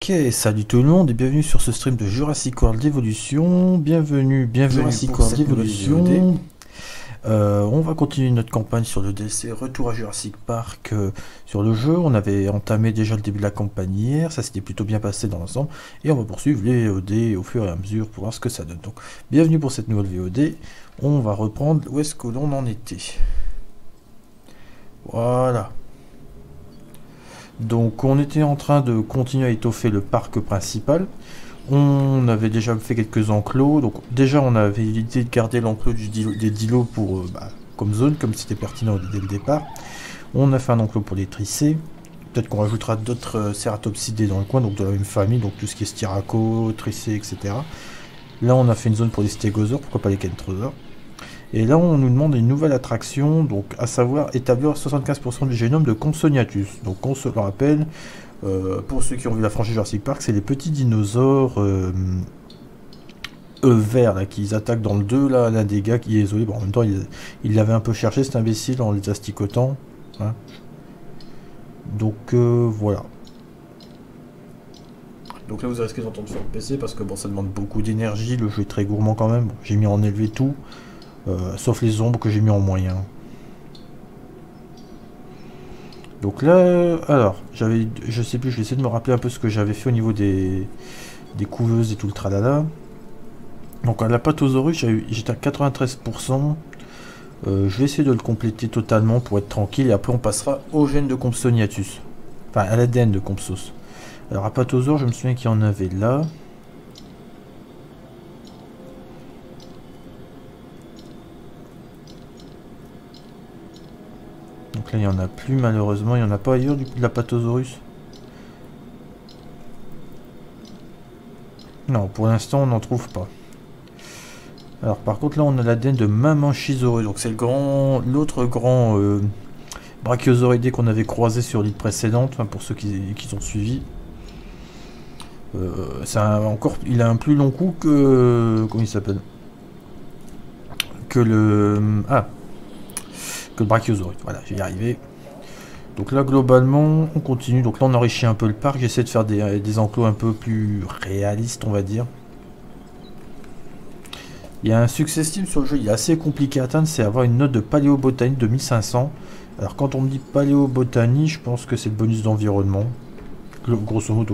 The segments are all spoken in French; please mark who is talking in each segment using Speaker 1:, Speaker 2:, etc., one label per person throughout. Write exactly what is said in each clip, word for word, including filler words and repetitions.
Speaker 1: Ok, salut tout le monde et bienvenue sur ce stream de Jurassic World Evolution. Bienvenue, bienvenue
Speaker 2: Jurassic
Speaker 1: pour
Speaker 2: World
Speaker 1: cette nouvelle
Speaker 2: Evolution.
Speaker 1: V O D. Euh, on va continuer notre campagne sur le D L C Retour à Jurassic Park euh, sur le jeu. On avait entamé déjà le début de la campagne hier, ça s'était plutôt bien passé dans l'ensemble. Et on va poursuivre les V O D au fur et à mesure pour voir ce que ça donne. Donc, bienvenue pour cette nouvelle V O D. On va reprendre où est-ce que l'on en était. Voilà. Donc on était en train de continuer à étoffer le parc principal. On avait déjà fait quelques enclos. Donc déjà on avait l'idée de garder l'enclos du dilo- des dilos pour, euh, bah, comme zone, comme c'était pertinent dès le départ. On a fait un enclos pour les tricés. Peut-être qu'on rajoutera d'autres euh, cératopsidés dans le coin, donc de la même famille, donc tout ce qui est styraco, tricés, et cetera. Là on a fait une zone pour les stégosaures, pourquoi pas les kentrosaures. Et là, on nous demande une nouvelle attraction, donc à savoir établir soixante-quinze pour cent du génome de Compsognathus. Donc, on se le rappelle, euh, pour ceux qui ont vu la franchise Jurassic Park, c'est les petits dinosaures euh, euh, verts là, qui attaquent dans le deux, là, l'un des gars qui est isolé. Bon, en même temps, il, il l'avait un peu cherché, cet imbécile, en les asticotant. Hein. Donc, euh, voilà. Donc là, vous risquez d'entendre sur le P C parce que bon, ça demande beaucoup d'énergie. Le jeu est très gourmand quand même. Bon, j'ai mis en élevé tout. Euh, sauf les ombres que j'ai mis en moyen. Donc là, alors, j'avais, je sais plus, je vais essayer de me rappeler un peu ce que j'avais fait au niveau des, des couveuses et tout le tralala. Donc à la Patosaurus, j'étais à quatre-vingt-treize pour cent. Euh, je vais essayer de le compléter totalement pour être tranquille et après on passera au gène de Compsognathus. Enfin, à l'A D N de Compsos. Alors à Patosaur, je me souviens qu'il y en avait là. Donc là, il n'y en a plus malheureusement. Il n'y en a pas ailleurs du coup de la Patosaurus. Non, pour l'instant, on n'en trouve pas. Alors par contre, là, on a l'A D N de Mamenchisaurus. Donc c'est le grand, l'autre grand euh, brachiosauridé qu'on avait croisé sur l'île précédente. Enfin, pour ceux qui, qui ont suivi. Euh, un, encore, il a un plus long cou que... Comment il s'appelle? Que le... Ah que le brachiosaurid. Voilà, je vais y arriver. Donc là, globalement, on continue. Donc là, on enrichit un peu le parc. J'essaie de faire des, des enclos un peu plus réalistes, on va dire. Il y a un succès Steam sur le jeu, il est assez compliqué à atteindre, c'est avoir une note de paléobotanie de mille cinq cents. Alors quand on me dit paléobotanie, je pense que c'est le bonus d'environnement. Grosso modo.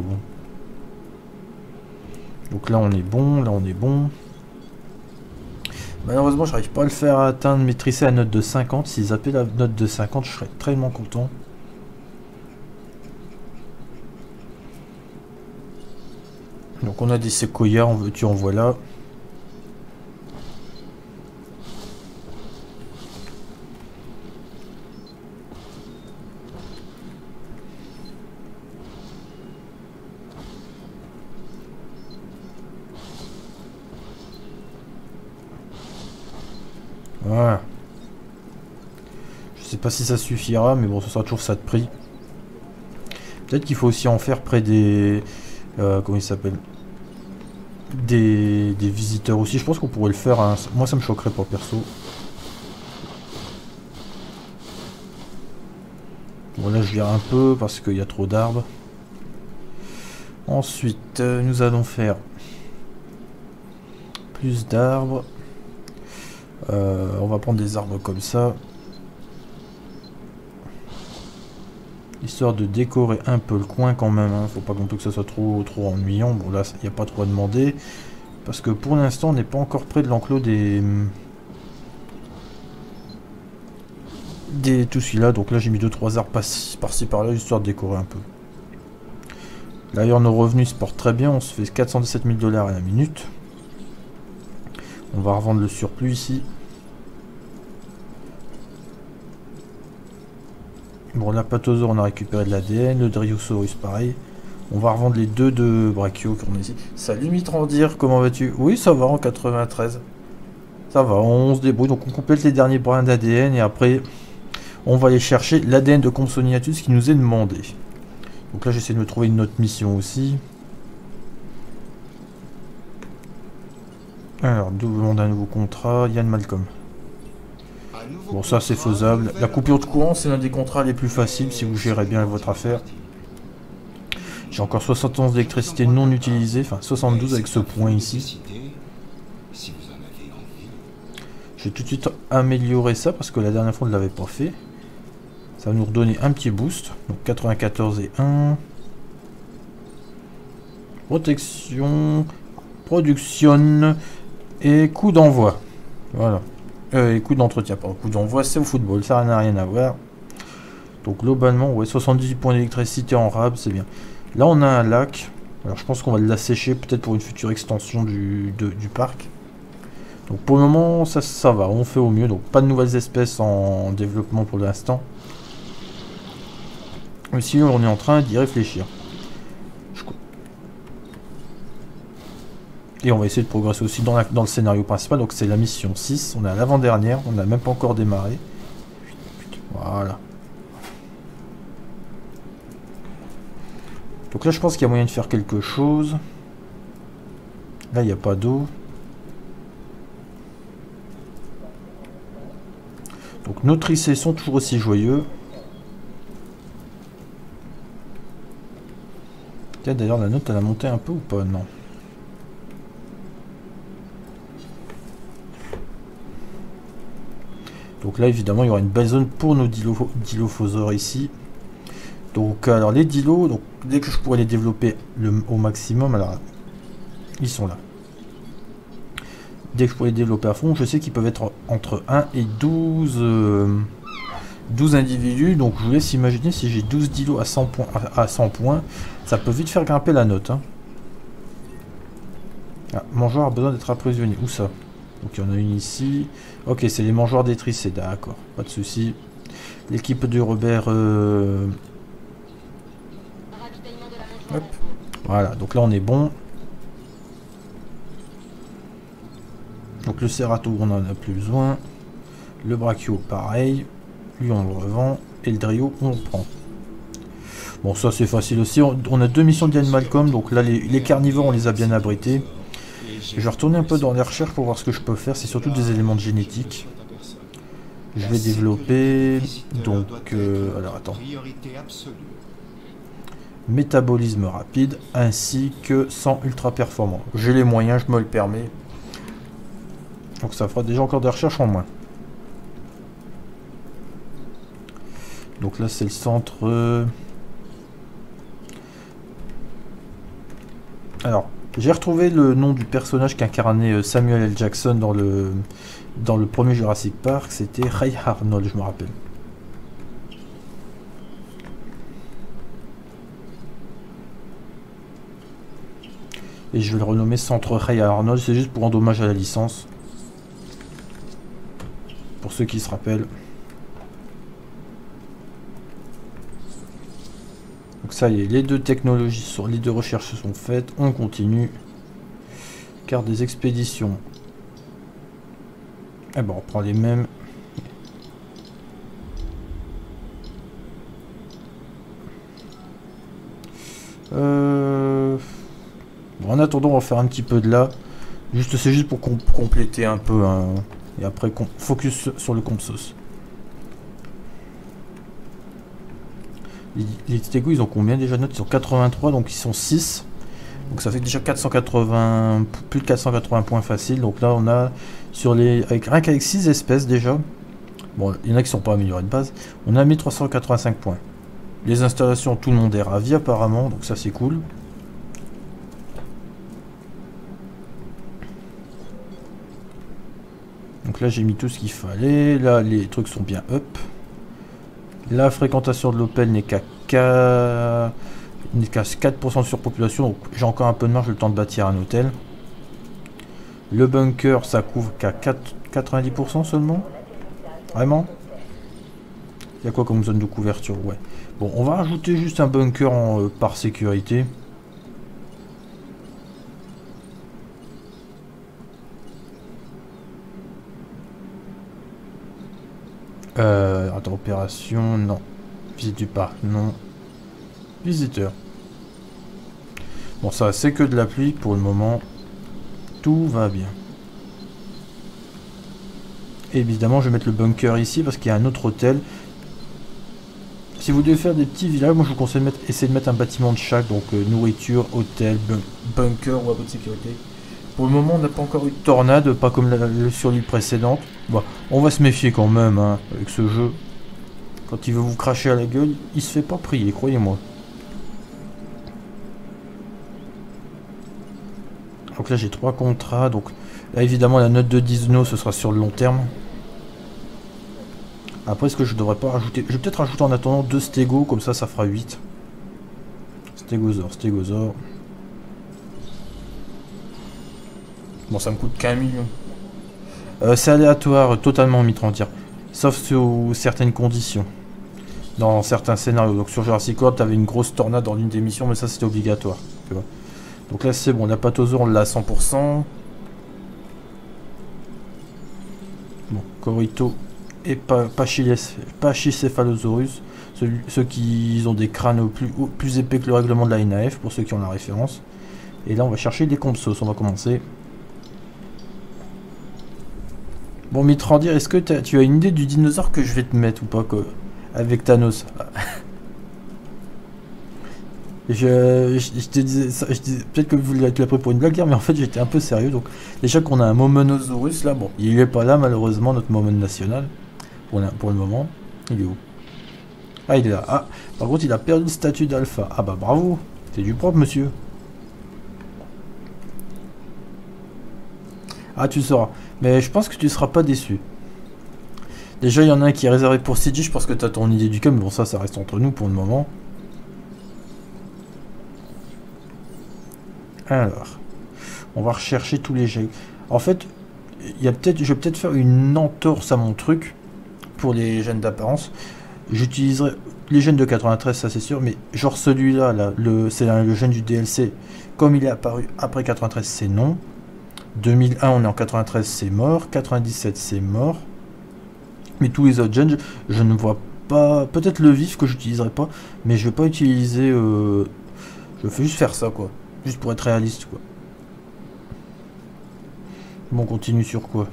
Speaker 1: Donc là on est bon, là on est bon. Malheureusement je n'arrive pas à le faire atteindre, maîtriser la note de cinquante. S'ils appelaient la note de cinquante, je serais très content. Donc on a des séquoias, en veux-tu en voilà. Voilà. Je sais pas si ça suffira, mais bon, ce sera toujours ça de prix. Peut-être qu'il faut aussi en faire près des... Euh, comment il s'appelle des, des visiteurs aussi. Je pense qu'on pourrait le faire. Hein. Moi, ça me choquerait pas, perso. Bon, là, je vire un peu parce qu'il y a trop d'arbres. Ensuite, euh, nous allons faire plus d'arbres. Euh, on va prendre des arbres comme ça. Histoire de décorer un peu le coin quand même. Hein. Faut pas non plus que ça soit trop, trop ennuyant. Bon, là, il n'y a pas trop à demander. Parce que pour l'instant, on n'est pas encore près de l'enclos des... des tout celui-là. Donc là, j'ai mis deux trois arbres par-ci par par-là, histoire de décorer un peu. D'ailleurs, nos revenus se portent très bien. On se fait quatre cent dix-sept mille dollars à la minute. On va revendre le surplus ici. Bon, la Patosaur, on a récupéré de l'A D N. Le Dryosaurus, pareil. On va revendre les deux de Brachio qu'on a ici. Ça limite en dire, comment vas-tu? Oui, ça va en quatre-vingt-treize. Ça va, on se débrouille. Donc on complète les derniers brins d'A D N et après, on va aller chercher l'A D N de Compsognathus qui nous est demandé. Donc là, j'essaie de me trouver une autre mission aussi. Alors, doublement d'un nouveau contrat. Yann Malcolm. Bon, ça c'est faisable. La coupure de courant, c'est l'un des contrats les plus faciles si vous gérez bien votre affaire. J'ai encore soixante et onze d'électricité non utilisée, enfin soixante-douze avec ce point ici. Je vais tout de suite améliorer ça parce que la dernière fois on ne l'avait pas fait. Ça va nous redonner un petit boost. Donc quatre-vingt-quatorze et un. Protection. Production. Et coup d'envoi. Voilà. Euh, et coup d'entretien. Pas coup d'envoi, c'est au football. Ça n'a rien à voir. Donc globalement, ouais, soixante-dix points d'électricité en rab, c'est bien. Là, on a un lac. Alors je pense qu'on va l'assécher peut-être pour une future extension du, de, du parc. Donc pour le moment, ça, ça va. On fait au mieux. Donc pas de nouvelles espèces en développement pour l'instant. Ici, on est en train d'y réfléchir. Je... Et on va essayer de progresser aussi dans, la, dans le scénario principal. Donc c'est la mission six. On est à l'avant-dernière. On n'a même pas encore démarré. Voilà. Donc là, je pense qu'il y a moyen de faire quelque chose. Là, il n'y a pas d'eau. Donc nos tricés sont toujours aussi joyeux. Tiens, d'ailleurs, la note, elle a monté un peu ou pas? Non. Donc là, évidemment, il y aura une belle zone pour nos dilo dilophosaures ici. Donc, alors les dilos, donc dès que je pourrais les développer le, au maximum, alors ils sont là. Dès que je pourrais les développer à fond, je sais qu'ils peuvent être entre un et douze, euh, douze individus. Donc, je vous laisse imaginer si j'ai douze dilos à cent points, à cent points, ça peut vite faire grimper la note. Hein. Ah, mangeoire a besoin d'être approvisionné. Où ça? Donc, il y en a une ici. Ok, c'est les mangeoires détricés, d'accord, pas de souci. L'équipe de Robert. Euh, Hop. Voilà, donc là on est bon. Donc le Cerato, on en a plus besoin. Le Brachio, pareil. Lui, on le revend. Et le Drio, on le prend. Bon, ça c'est facile aussi. On, on a deux missions d'Ian Malcolm. Donc là, les, les carnivores, on les a bien abrités. Je vais retourner un peu dans les recherches pour voir ce que je peux faire. C'est surtout des éléments de génétique. Je vais développer. Donc, euh, alors attends. Métabolisme rapide ainsi que sang ultra performant. J'ai les moyens, je me le permets. Donc ça fera déjà encore des recherches en moins. Donc là c'est le centre. Alors j'ai retrouvé le nom du personnage qu'incarnait Samuel L. Jackson dans le dans le premier Jurassic Park. C'était Ray Arnold, je me rappelle. Et je vais le renommer Centre Ray Arnold, c'est juste pour rendre hommage à la licence. Pour ceux qui se rappellent. Donc ça y est, les deux technologies, sur les deux recherches sont faites. On continue. Carte des expéditions. Eh ben on prend les mêmes. Euh... Bon, en attendant, on va faire un petit peu de là. Juste, c'est juste pour com compléter un peu. Hein. Et après, focus sur, sur le Compsos. Les, les Titego, ils ont combien déjà de notes? Ils ont quatre-vingt-trois, donc ils sont six. Donc ça fait déjà quatre cent quatre-vingts, plus de quatre cent quatre-vingts points faciles. Donc là, on a sur les, avec, rien qu'avec six espèces déjà. Bon, il y en a qui sont pas améliorés de base. On a mis trois cent quatre-vingt-cinq points. Les installations, tout le monde est ravi apparemment, donc ça c'est cool. Donc là j'ai mis tout ce qu'il fallait, là les trucs sont bien up. La fréquentation de l'Opel n'est qu'à quatre pour cent de surpopulation, donc j'ai encore un peu de marge, le temps de bâtir un hôtel. Le bunker ça couvre qu'à quatre-vingt-dix pour cent seulement. Vraiment? Il y a quoi comme zone de couverture? Ouais. Bon, on va rajouter juste un bunker en, euh, par sécurité. Euh, attends, opération, non. Visite du parc, non. Visiteur. Bon, ça, c'est que de la pluie pour le moment. Tout va bien. Et évidemment, je vais mettre le bunker ici parce qu'il y a un autre hôtel. si vous devez faire des petits villages, moi je vous conseille de mettre, essayer de mettre un bâtiment de chaque, donc euh, nourriture, hôtel, bun bunker ou abri de sécurité. Pour le moment, on n'a pas encore eu de tornade, pas comme la, la, sur l'île précédente. Bon, on va se méfier quand même hein, avec ce jeu. Quand il veut vous cracher à la gueule, il se fait pas prier, croyez-moi. Donc là j'ai trois contrats, donc là évidemment la note de Dino ce sera sur le long terme. Après, est-ce que je devrais pas rajouter... Je vais peut-être rajouter en attendant deux stégos, comme ça, ça fera huit. Stégosaure, stégosaure. Bon, ça me coûte qu'un million. Euh, c'est aléatoire, totalement mitrantière. Sauf sous certaines conditions. Dans certains scénarios. Donc sur Jurassic World, t'avais une grosse tornade dans l'une des missions, mais ça, c'était obligatoire. Tu vois. Donc là, c'est bon. La patosaure, on l'a à cent pour cent. Bon, Corito. Et Pachycephalosaurus, ceux, ceux qui ont des crânes plus, plus épais que le règlement de la N A F, pour ceux qui ont la référence. Et là, on va chercher des Compsos, on va commencer. Bon, Mitrandir, est-ce que as, tu as une idée du dinosaure que je vais te mettre ou pas, quoi, avec Thanos? Je, je, je te disais, ça, je disais peut-être que vous l'avez pris pour une blague, mais en fait j'étais un peu sérieux. Donc déjà qu'on a un Momonosaurus là, bon, il est pas là malheureusement, notre Momon national. Pour, la, pour le moment, il est où? Ah, il est là. Ah, par contre, il a perdu le statut d'alpha. Ah bah bravo, c'est du propre, monsieur. Ah, tu le sauras. Mais je pense que tu seras pas déçu. Déjà, il y en a un qui est réservé pour C G. Je pense que tu as ton idée du cas, mais bon, ça, ça reste entre nous pour le moment. Alors, on va rechercher tous les jets. En fait, il y a peut-être, je vais peut-être faire une entorse à mon truc. Pour les gènes d'apparence, j'utiliserai les gènes de quatre-vingt-treize, ça c'est sûr, mais genre celui-là, là, le, c'est le gène du D L C, comme il est apparu après quatre-vingt-treize, c'est non. deux mille un, on est en quatre-vingt-treize, c'est mort. quatre-vingt-dix-sept, c'est mort. Mais tous les autres gènes, je, je ne vois pas. Peut-être le vif que j'utiliserai pas, mais je vais pas utiliser. Euh, je vais juste faire ça, quoi. Juste pour être réaliste, quoi. Bon, on continue sur quoi?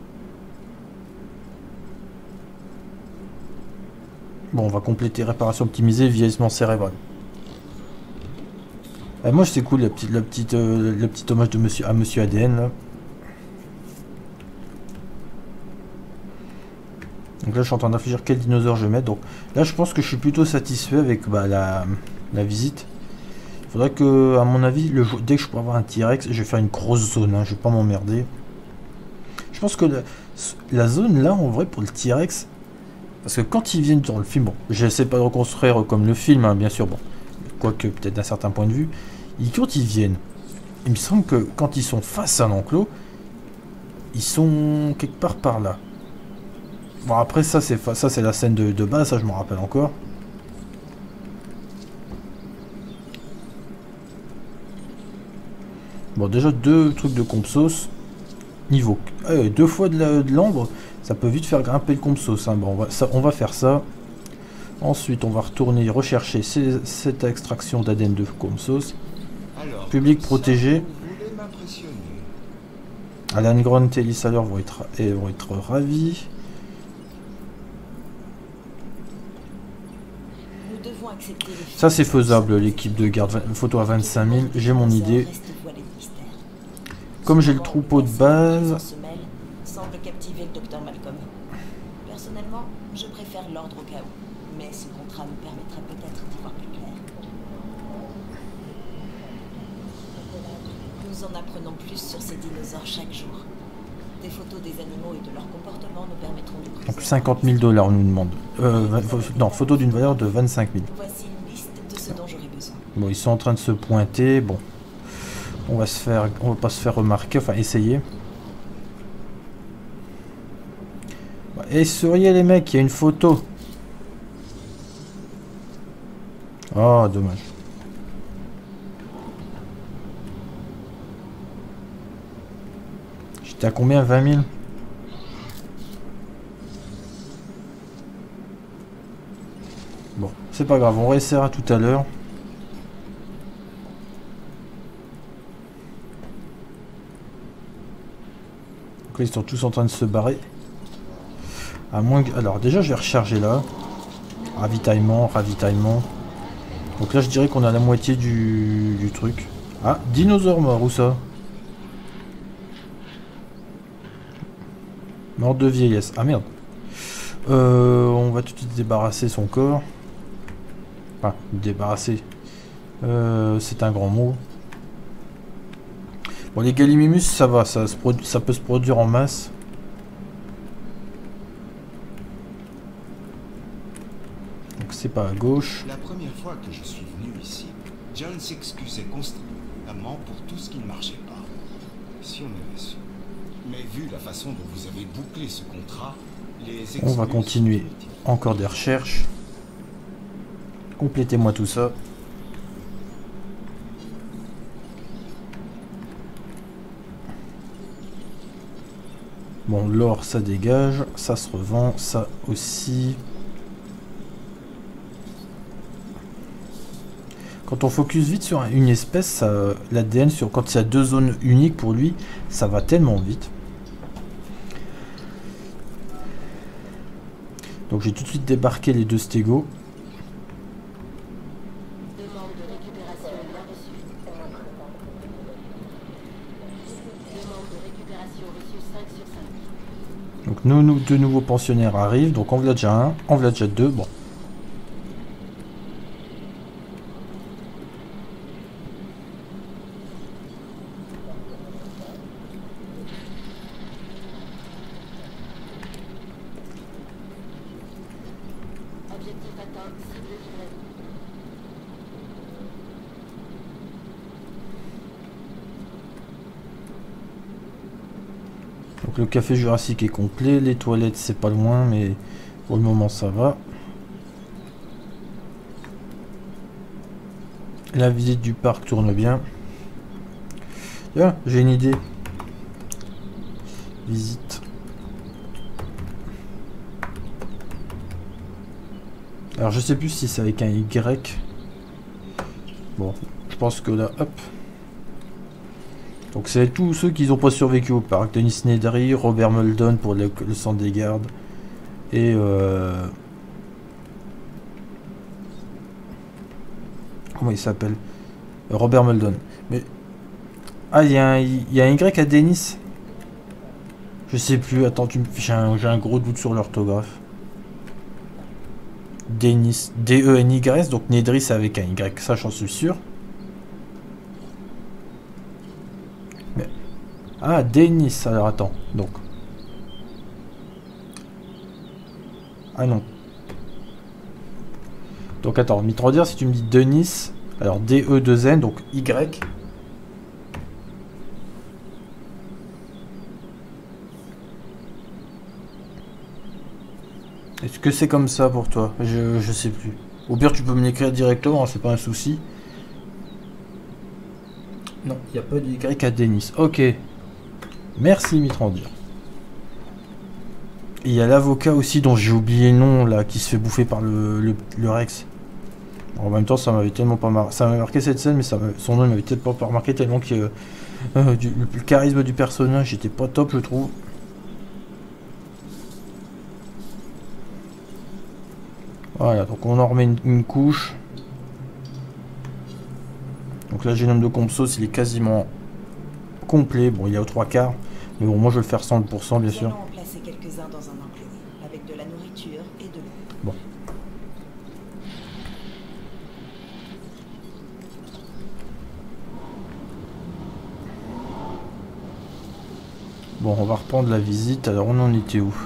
Speaker 1: Bon, on va compléter réparation optimisée, vieillissement cérébral. Euh, moi, c'est cool, la petite, la petite, euh, le petit hommage de monsieur, à Monsieur A D N, là. Donc là, je suis en train d'infléchir quel dinosaure je vais mettre. Donc là, je pense que je suis plutôt satisfait avec bah, la, la visite. Il faudrait que, à mon avis, le, dès que je pourrai avoir un T-Rex, je vais faire une grosse zone, hein, je vais pas m'emmerder. Je pense que la, la zone, là, en vrai, pour le T-Rex... Parce que quand ils viennent dans le film, bon, j'essaie pas de reconstruire comme le film, hein, bien sûr, bon, quoique peut-être d'un certain point de vue, ils, quand ils viennent, il me semble que quand ils sont face à l'enclos, ils sont quelque part par là. Bon, après, ça, c'est ça c'est la scène de, de base, ça, je m'en rappelle encore. Bon, déjà, deux trucs de Compsos. Niveau euh, deux fois de l'ambre, ça peut vite faire grimper le Compsos. Hein. Bon, on va, ça, on va faire ça. Ensuite, on va retourner rechercher ces, cette extraction d'A D N de Compsos. Public protégé. Alan Grant et Ellis Haller vont être, et vont être ravis. Ça, c'est faisable, l'équipe de garde. Photo à vingt-cinq mille, j'ai mon idée. Comme j'ai le troupeau de base...
Speaker 2: semble captiver le docteur Malcolm. Personnellement, je préfère l'ordre au cas où, mais ce contrat nous permettrait peut-être d'y voir plus clair. Nous en apprenons plus sur ces dinosaures chaque jour. Des photos des animaux et de leur comportement nous permettront de creuser.
Speaker 1: Donc cinquante mille dollars, on nous demande. Euh, non, photo d'une valeur de vingt-cinq mille.
Speaker 2: Voici une liste de ce dont j'aurai besoin.
Speaker 1: Bon, ils sont en train de se pointer. Bon, on va se faire, on va pas se faire remarquer, enfin essayer. Et souriez les mecs, il y a une photo. Oh, dommage. J'étais à combien? vingt mille? Bon, c'est pas grave, on réessayera tout à l'heure. Donc là, ils sont tous en train de se barrer. À moins que... Alors déjà, je vais recharger là. ravitaillement, ravitaillement. Donc là je dirais qu'on a la moitié du, du truc. Ah, dinosaure mort, où ça? Mort de vieillesse. Ah merde. Euh, on va tout de suite débarrasser son corps. Enfin, débarrasser. Euh, c'est un grand mot. Bon, les Gallimimus, ça va, ça, se ça peut se produire en masse. Donc c'est pas à gauche.
Speaker 3: La première fois que je suis venu ici, John s'excusait constamment pour tout ce qui ne marchait pas. Si on avait su. Mais vu la façon dont vous avez bouclé ce contrat, les excuses...
Speaker 1: On va continuer encore des recherches. Complétez-moi tout ça. Bon, l'or, ça dégage. Ça se revend. Ça aussi. Quand on focus vite sur une espèce, l'A D N, sur quand il y a deux zones uniques pour lui, ça va tellement vite. Donc j'ai tout de suite débarqué les deux stégos.
Speaker 4: Demande de récupération non reçue. Demande de récupération reçue cinq sur cinq.
Speaker 1: Donc nos, nos deux nouveaux pensionnaires arrivent. Donc en voilà déjà un, en voilà déjà deux. Bon.
Speaker 4: Objectif atteint, cible livrée.
Speaker 1: Donc le café Jurassique est complet, les toilettes c'est pas loin mais pour le moment ça va. La visite du parc tourne bien. Tiens, j'ai une idée. Visite. Alors je sais plus si c'est avec un Y. Bon, je pense que là, hop. Donc c'est tous ceux qui n'ont pas survécu au parc. Denis Nedry, Robert Muldoon pour le, le centre des gardes. Et euh... comment il s'appelle? Robert Muldoon. Mais... Ah, il y, y a un Y à Denis. Je sais plus, attends, j'ai un, un gros doute sur l'orthographe. Denis, D E N Y S, donc Nedry c'est avec un Y, ça j'en suis sûr. Mais... Ah, Denis, alors attends, donc. Ah non. Donc attends, Mitrandir, si tu me dis Denis, alors D E deux N, donc Y. Est-ce que c'est comme ça pour toi? Je, je sais plus. Au pire, tu peux me l'écrire directement, hein, c'est pas un souci. Non, il n'y a pas de Y à Denis. Ok. Merci, Mitrandir. Il y a l'avocat aussi, dont j'ai oublié le nom, là, qui se fait bouffer par le, le, le Rex. En même temps, ça m'avait tellement pas marqué. Ça m'avait marqué cette scène, mais ça son nom m'avait tellement pas remarqué, tellement que euh, euh, du, le, le charisme du personnage était pas top, je trouve. Voilà, donc on en remet une, une couche. Donc là, le génome de Compsos, il est quasiment complet. Bon, il est aux trois quarts. Mais bon, moi, je vais le faire cent pour cent, bien sûr.
Speaker 2: Nous allons en placer quelques-uns dans un enclos, avec de la nourriture et de l'eau.
Speaker 1: Bon. Bon, on va reprendre la visite. Alors, on en était où?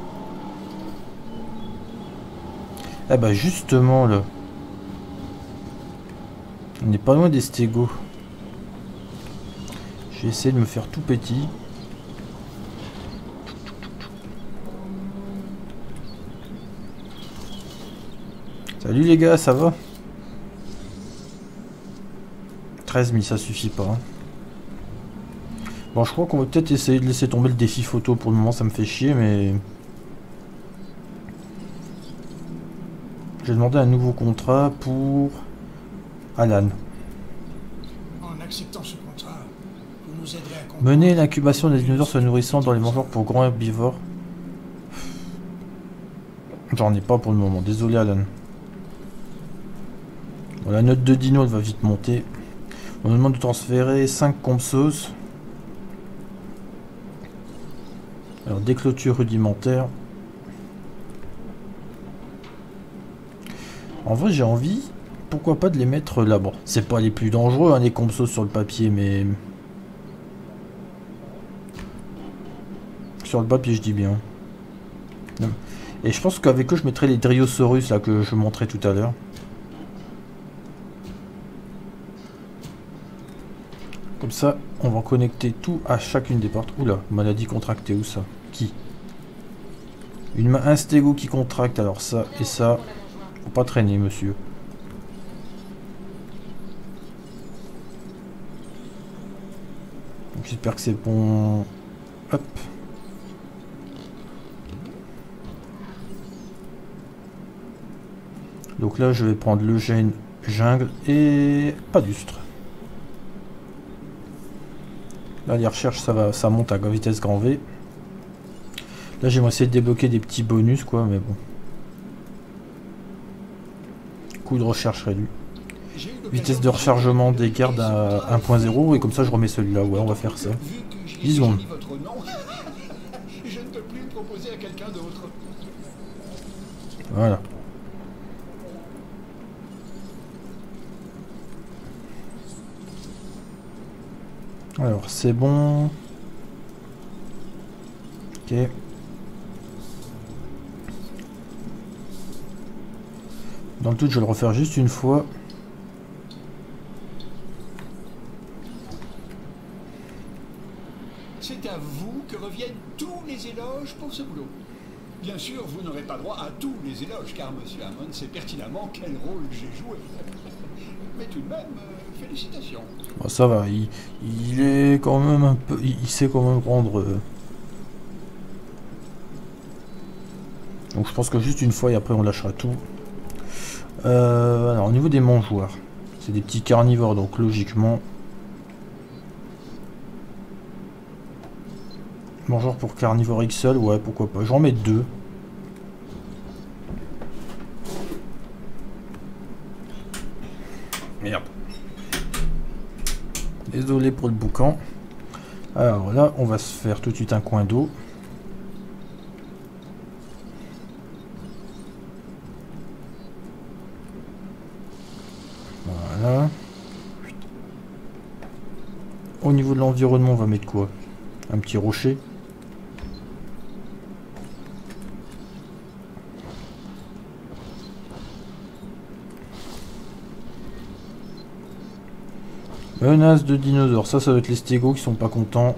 Speaker 1: Eh bah justement là, on n'est pas loin des stégos. J'ai essayé de me faire tout petit. Salut les gars, ça va? treize mille, ça suffit pas. Hein. Bon, je crois qu'on va peut-être essayer de laisser tomber le défi photo. Pour le moment, ça me fait chier, mais... J'ai demandé un nouveau contrat pour Alan.
Speaker 5: En acceptant ce contrat, vous nous aiderez à comprendre...
Speaker 1: Mener l'incubation des dinosaures se nourrissant dans les mangeurs pour grands herbivores. J'en ai pas pour le moment, désolé Alan. Bon, la note de dino elle va vite monter. On nous demande de transférer cinq compsos. Alors des clôtures rudimentaires. En vrai j'ai envie, pourquoi pas de les mettre là. Bon, c'est pas les plus dangereux hein, les compsos sur le papier, mais... Sur le papier je dis bien. Et je pense qu'avec eux je mettrai les Dryosaurus là que je montrais tout à l'heure. Comme ça, on va connecter tout à chacune des portes. Oula, maladie contractée, où ça? Qui? Une main, un stégo qui contracte, alors ça et ça. Faut pas traîner, monsieur. J'espère que c'est bon. Hop. Donc là, je vais prendre le gène jungle et pas d'ustre. Là, les recherches, ça va, ça monte à vitesse grand V. Là, j'aimerais essayer de débloquer des petits bonus, quoi, mais bon. Coût de recherche réduit. Vitesse de rechargement des gardes à un point zéro, et comme ça, je remets celui-là. Ouais, on va faire ça. dix secondes.
Speaker 5: Je ne peux plus le proposer à quelqu'un d'autre.
Speaker 1: Voilà. Alors, c'est bon. Ok. Dans le tout, je vais le refaire juste une fois.
Speaker 5: C'est à vous que reviennent tous les éloges pour ce boulot. Bien sûr, vous n'aurez pas droit à tous les éloges, car Monsieur Hammond sait pertinemment quel rôle j'ai joué. Mais tout de même, euh, félicitations.
Speaker 1: Bon, ça va, il, il est quand même un peu... Il, il sait quand même prendre... Euh... Donc je pense que juste une fois et après on lâchera tout. Euh, alors au niveau des mangeoires, c'est des petits carnivores, donc logiquement... Mangeoire pour carnivore X L, ouais, pourquoi pas. J'en mets deux. Merde. Désolé pour le boucan. Alors là, on va se faire tout de suite un coin d'eau. Voilà. Au niveau de l'environnement, on va mettre quoi? Un petit rocher. Menace de dinosaures, ça, ça va être les stégos qui sont pas contents.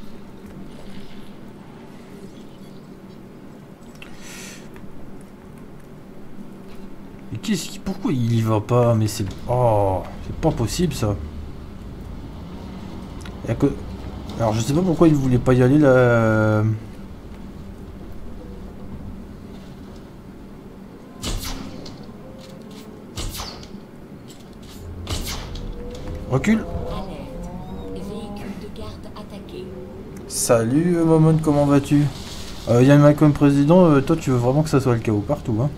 Speaker 1: Mais qu'est-ce qui... Pourquoi il y va pas? Mais c'est... Oh, c'est pas possible ça. Y a que... Alors je sais pas pourquoi il voulait pas y aller là. Recule. Salut euh, Momon, comment vas-tu? euh, Yann Malcolm président, euh, toi tu veux vraiment que ça soit le chaos partout hein?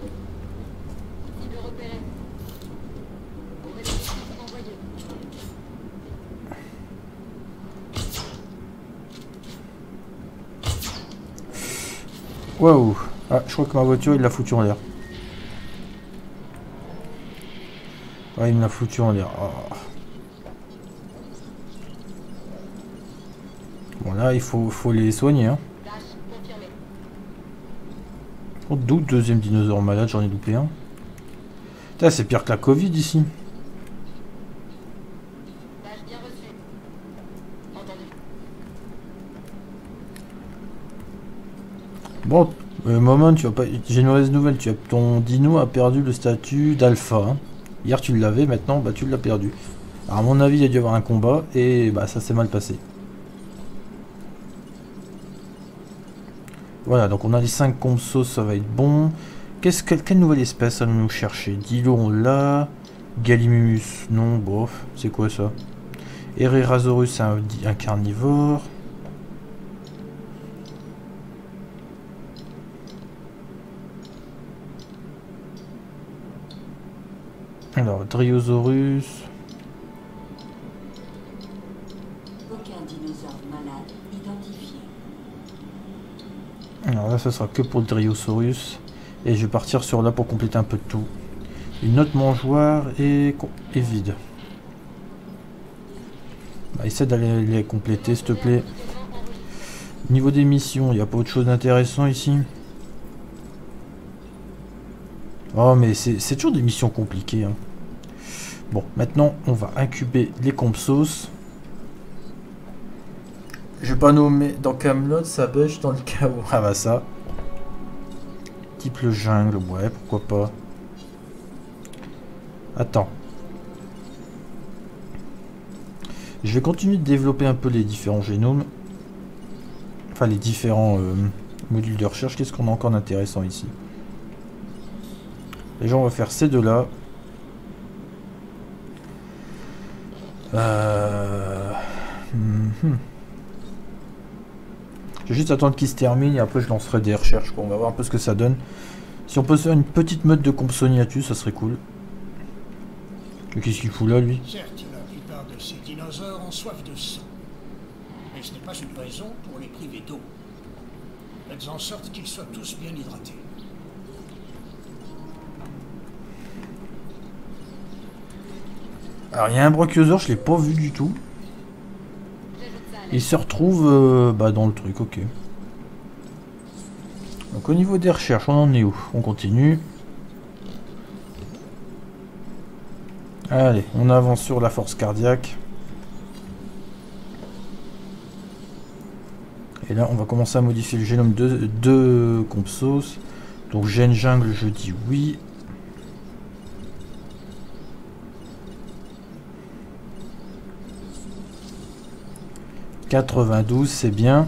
Speaker 1: Waouh. Ah, je crois que ma voiture il l'a foutu en l'air. Ouais, il me l'a foutu en l'air. Oh. Bon là il faut, faut les soigner hein. Oh, d'où deuxième dinosaure malade, j'en ai loupé un. Putain, c'est pire que la Covid ici. Bon, euh, moment, tu vas pas. J'ai une mauvaise nouvelle, tu as ton dino a perdu le statut d'alpha. Hein. Hier tu l'avais, maintenant bah tu l'as perdu. Alors à mon avis il y a dû y avoir un combat et bah ça s'est mal passé. Voilà, donc on a les cinq compsos, ça va être bon. Qu'est-ce que quelle nouvelle espèce allons-nous chercher? Dilo on l'a. Gallimimus, non, bof, c'est quoi ça? Herrerasaurus, c'est un, un carnivore. Alors, Dryosaurus.
Speaker 2: Aucun dinosaure malade identifié.
Speaker 1: Alors là, ça sera que pour le Dryosaurus. Et je vais partir sur là pour compléter un peu de tout. Une autre mangeoire est, est vide. Bah, essaie d'aller les compléter, s'il te plaît. Niveau des missions, il n'y a pas autre chose d'intéressant ici. Oh, mais c'est toujours des missions compliquées. Hein. Bon, maintenant, on va incuber les Compsos. Je vais pas nommer dans Camelot, ça bêche dans le chaos. Ah bah ça. Type le jungle, ouais, pourquoi pas. Attends. Je vais continuer de développer un peu les différents génomes. Enfin, les différents euh, modules de recherche. Qu'est-ce qu'on a encore d'intéressant ici? Déjà, on va faire ces deux-là. Euh... Mm-hmm. Je vais juste attendre qu'il se termine et après je lancerai des recherches. On va voir un peu ce que ça donne. Si on peut se faire une petite meute de Compsognathus, ça serait cool. Mais qu'est-ce qu'il fout là, lui?
Speaker 5: Certes, la plupart de ces dinosaures ont soif de sang. Mais ce n'est pas une raison pour les priver d'eau. Faites en sorte qu'ils soient tous bien hydratés.
Speaker 1: Alors, il y a un brachiosaure, je l'ai pas vu du tout. Il se retrouve euh, bah, dans le truc, ok. Donc au niveau des recherches, on en est où? On continue. Allez, on avance sur la force cardiaque. Et là, on va commencer à modifier le génome de, de Compsos. Donc gène jungle, je dis oui. quatre-vingt-douze, c'est bien.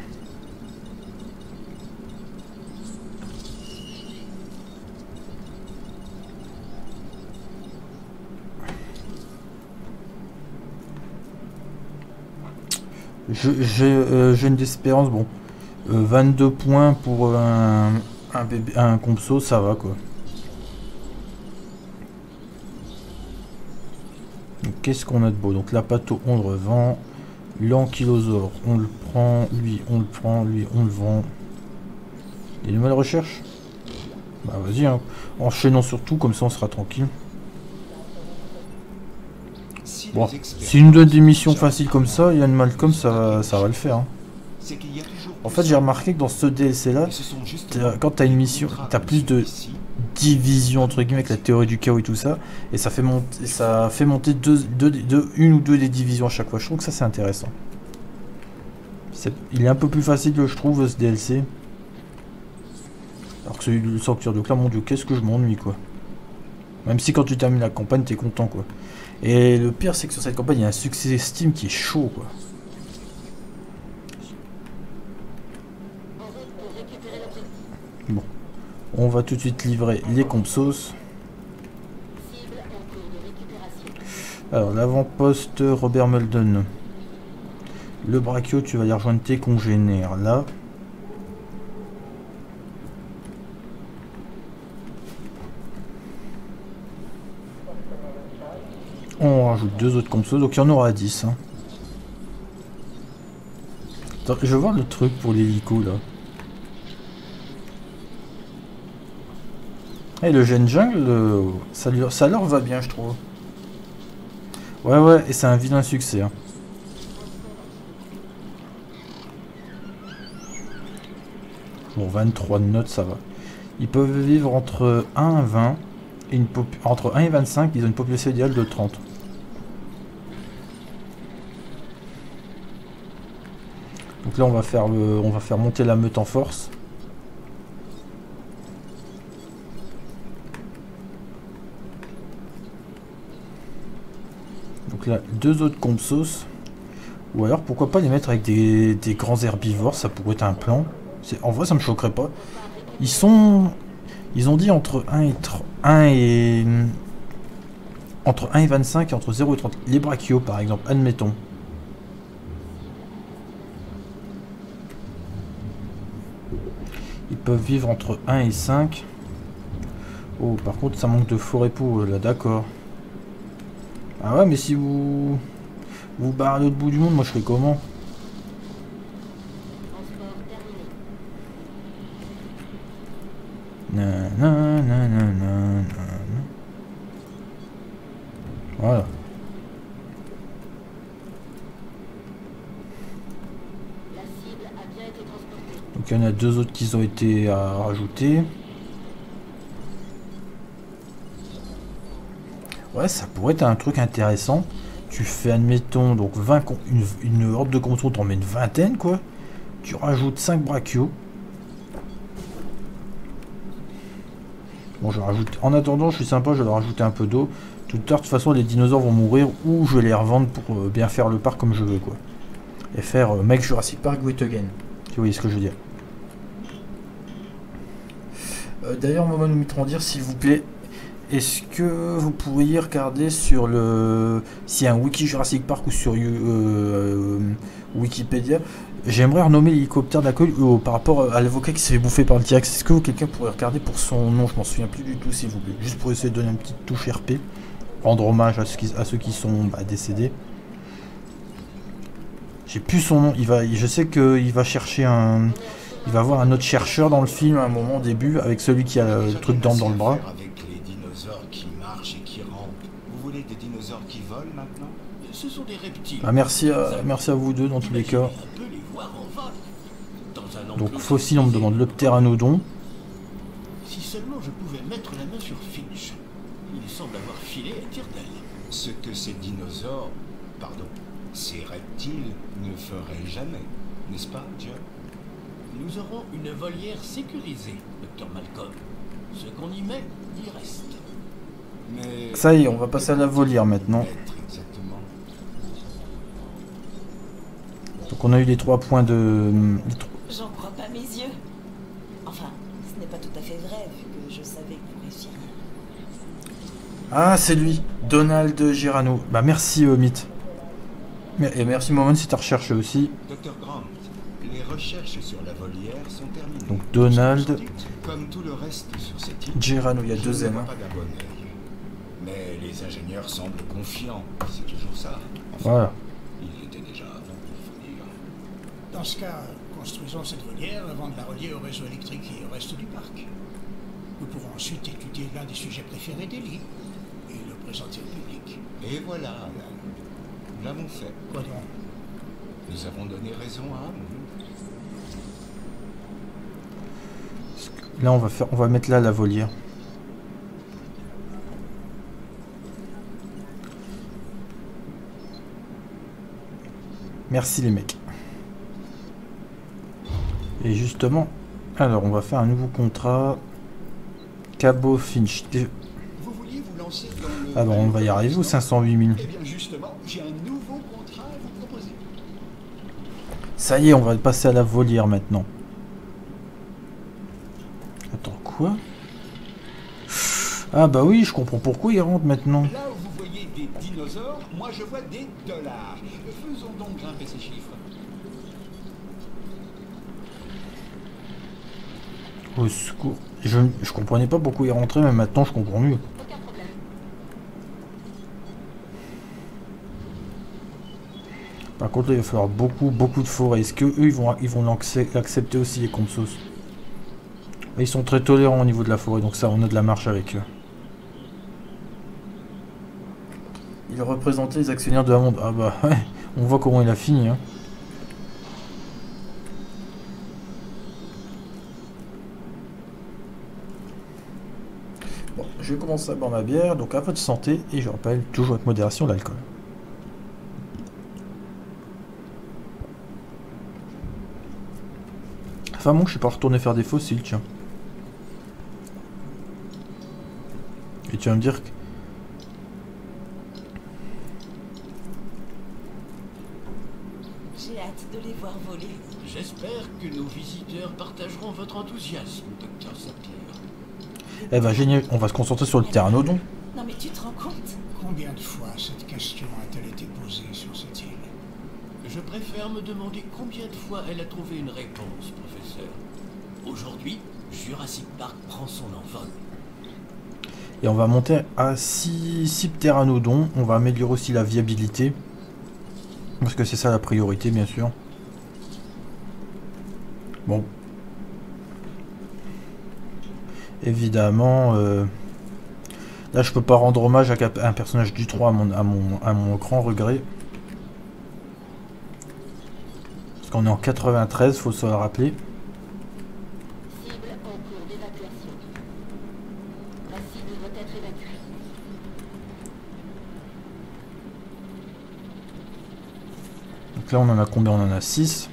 Speaker 1: Je j'ai euh, j'ai une d'espérance, bon. Euh, vingt-deux points pour un, un, bébé, un Compso, ça va quoi. Qu'est-ce qu'on a de beau? Donc la pato, on le revend. L'ankylosaure, on le prend, lui, on le prend, lui, on le vend. Il y a une nouvelle recherche? Bah vas-y, hein. Enchaînons surtout, comme ça on sera tranquille.
Speaker 3: Si
Speaker 1: Bon,
Speaker 3: les experts-
Speaker 1: si une donne des missions faciles comme ça, Ian Malcolm, ça va, ça va le faire. Hein.
Speaker 3: c'est qu'il y a toujours
Speaker 1: En
Speaker 3: plus
Speaker 1: fait, j'ai
Speaker 3: de-
Speaker 1: remarqué que dans ce D L C là,
Speaker 3: Et ce sont justement
Speaker 1: t'as- quand t'as une mission, t'as plus de
Speaker 3: ici,
Speaker 1: division entre guillemets avec la théorie du chaos et tout ça, et ça fait monter, ça fait monter deux, deux, deux, une ou deux des divisions à chaque fois. Je trouve que ça c'est intéressant. C'est- il est un peu plus facile, je trouve, ce D L C. Alors que celui de sortir de là, mon dieu, qu'est-ce que je m'ennuie quoi. Même si quand tu termines la campagne, t'es content quoi. Et le pire, c'est que sur cette campagne, il y a un succès Steam qui est chaud quoi. Bon, on va tout de suite livrer les Compsos. Alors, l'avant-poste Robert Mulden. Le brachio, tu vas aller rejoindre tes congénères là. On rajoute deux autres Compsos, donc il y en aura dix. Hein. Attends, je vais voir le truc pour l'hélico là. Et le gène jungle, euh, ça, lui, ça leur va bien, je trouve. Ouais, ouais, et c'est un vilain succès. Hein. Bon, vingt-trois de notes, ça va. Ils peuvent vivre entre un et vingt. Et une entre un et vingt-cinq, ils ont une population idéale de trente. Donc là, on va faire, le, on va faire monter la meute en force. Donc là, deux autres Compsos. Ou alors, pourquoi pas les mettre avec des, des grands herbivores, ça pourrait être un plan. En vrai, ça me choquerait pas. Ils sont... Ils ont dit entre un et... un et... Entre un et vingt-cinq et entre zéro et trente. Les brachios, par exemple, admettons. Ils peuvent vivre entre un et cinq. Oh, par contre, ça manque de forêt pour eux, là, d'accord. Ah ouais, mais si vous... Vous barrez à l'autre bout du monde, moi je fais comment?
Speaker 4: Transport terminé.
Speaker 1: Nananananana. Voilà.
Speaker 4: La cible a bien été transportée.
Speaker 1: Donc il y en a deux autres qui ont été à rajouter. Ouais, ça pourrait être un truc intéressant. Tu fais, admettons, donc vingt con- une, une horde de contrôle, t'en mets une vingtaine, quoi. Tu rajoutes cinq brachios. Bon, je rajoute. En attendant, je suis sympa, je vais leur rajouter un peu d'eau. Tout à l'heure, de toute façon, les dinosaures vont mourir ou je vais les revendre pour euh, bien faire le parc comme je veux, quoi. Et faire euh, Make Jurassic Park Great Again. Si vous voyez ce que je veux dire. Euh, D'ailleurs, Moment nous mettrons dire, s'il vous plaît, est-ce que vous pourriez regarder sur le... s'il y a un wiki Jurassic Park ou sur euh, euh, Wikipédia, j'aimerais renommer l'hélicoptère d'accueil euh, par rapport à l'avocat qui s'est fait bouffer par le T-Rex. Est-ce que quelqu'un pourrait regarder pour son nom? Je m'en souviens plus du tout, s'il vous plaît. Juste pour essayer de donner une petite touche R P. Rendre hommage à ceux qui, à ceux qui sont bah, décédés. J'ai plus son nom. Il va, je sais qu'il va chercher un... Il va avoir un autre chercheur dans le film à un moment au début, avec celui qui a le truc d'ambre dans le bras.
Speaker 3: Avec les dinosaures qui marchent et qui rampent. Vous voulez des dinosaures qui volent maintenant?
Speaker 5: Ce sont des reptiles.
Speaker 1: Ah, merci, à, merci à vous deux dans tous les cas.
Speaker 5: On peut les voir en vol. Dans un enclos
Speaker 1: Donc fossile, on me demande le pteranodon.
Speaker 5: Si seulement je pouvais mettre la main sur Finch. Il semble avoir filé à tire d'aile.
Speaker 3: Ce que ces dinosaures, pardon, ces reptiles ne feraient jamais, n'est-ce pas, John?
Speaker 5: Nous aurons une volière sécurisée, docteur Malcolm. Ce qu'on y met, y reste.
Speaker 3: Mais...
Speaker 1: Ça y est, on va passer à la volière maintenant.
Speaker 3: Être exactement.
Speaker 1: Donc on a eu les trois points de... les trois-
Speaker 2: J'en crois pas mes yeux. Enfin, ce n'est pas tout à fait vrai, vu que je savais que vous réussiriez.
Speaker 1: Ah, c'est lui, Donald Girano. Bah merci, euh, Mythe. Mais- Et merci, Moment, si t'as recherché aussi.
Speaker 3: Docteur Grant, les recherches sur la volière sont terminées.
Speaker 1: Donc Donald
Speaker 3: Comme tout le reste sur cette île,
Speaker 1: Girano, il y a
Speaker 3: je
Speaker 1: deux
Speaker 3: ne
Speaker 1: M.
Speaker 3: vois
Speaker 1: hein.
Speaker 3: pas d'un bon œil. Mais les ingénieurs semblent confiants, c'est toujours ça. Enfin,
Speaker 1: Voilà.
Speaker 3: il l'était déjà avant, il faut dire.
Speaker 5: Dans ce cas, construisons cette volière avant de la relier au réseau électrique et au reste du parc. Nous pourrons ensuite étudier l'un des sujets préférés d'Ellie et le présenter au public.
Speaker 3: Et voilà, nous l'avons fait.
Speaker 5: Quoi donc?
Speaker 3: Nous avons donné raison à Hammond.
Speaker 1: Là, on va faire, on va mettre là la volière. Merci les mecs. Et justement, alors on va faire un nouveau contrat. Cabot Finch.
Speaker 5: Vous vouliez vous lancer dans le...
Speaker 1: Ah bon, on va y arriver aux cinq cent huit mille.
Speaker 5: Eh bien justement, j'ai un nouveau contrat à vous proposer.
Speaker 1: Ça y est, on va passer à la volière maintenant. Attends, quoi? Ah bah oui, je comprends pourquoi il rentre maintenant.
Speaker 5: Là où vous voyez des dinosaures, moi je vois des dollars. Faisons donc grimper ces chiffres.
Speaker 1: Au secours. Je, je comprenais pas pourquoi il rentrait, mais maintenant je comprends mieux.
Speaker 4: Aucun problème.
Speaker 1: Par contre, là, il va falloir beaucoup, beaucoup de forêt. Est-ce que eux, ils vont, ils vont l'accep- accepter aussi les Compsos? Ils sont très tolérants au niveau de la forêt, donc ça, on a de la marche avec eux. Il représentait les actionnaires de Hammond. Ah bah ouais, on voit comment il a fini. Hein. Bon, je vais commencer à boire ma bière, donc à votre santé, et je rappelle, toujours avec modération l'alcool. Enfin bon, je suis pas retourné faire des fossiles, tiens. Et tu vas me dire que...
Speaker 2: J'ai hâte de les voir voler.
Speaker 5: J'espère que nos visiteurs partageront votre enthousiasme, docteur Sapier.
Speaker 1: Eh ben génial, on va se concentrer sur le pteranodon.
Speaker 2: Non mais tu te rends compte?
Speaker 5: Combien de fois cette question a-t-elle été posée sur cette île? Je préfère me demander combien de fois elle a trouvé une réponse, professeur. Aujourd'hui, Jurassic Park prend son envol.
Speaker 1: Et on va monter à six pteranodons. On va améliorer aussi la viabilité. Parce que c'est ça la priorité, bien sûr. Bon. Évidemment, euh, là je peux pas rendre hommage à un personnage du trois à mon, à mon, à mon grand regret. Parce qu'on est en quatre-vingt-treize, faut se le rappeler.
Speaker 4: Cible en cours d'évacuation. La cible doit être évacuée.
Speaker 1: Donc là on en a combien? On en a six.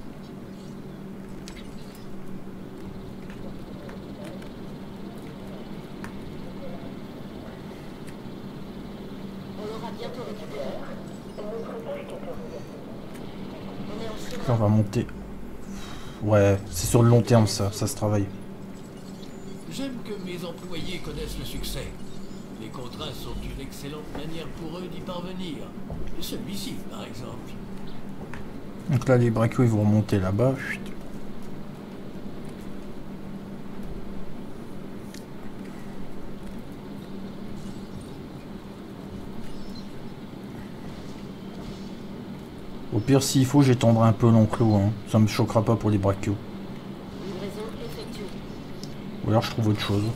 Speaker 1: On va monter. Ouais, c'est sur le long terme ça, ça se travaille.
Speaker 6: J'aime que mes employés connaissent le succès. Les contrats sont une excellente manière pour eux d'y parvenir. Celui-ci, par exemple.
Speaker 1: Donc là, les braquios, ils vont remonter là-bas. Au pire, s'il faut, j'étendrai un peu l'enclos. Hein. Ça me choquera pas pour les brachios. Ou alors je trouve autre chose.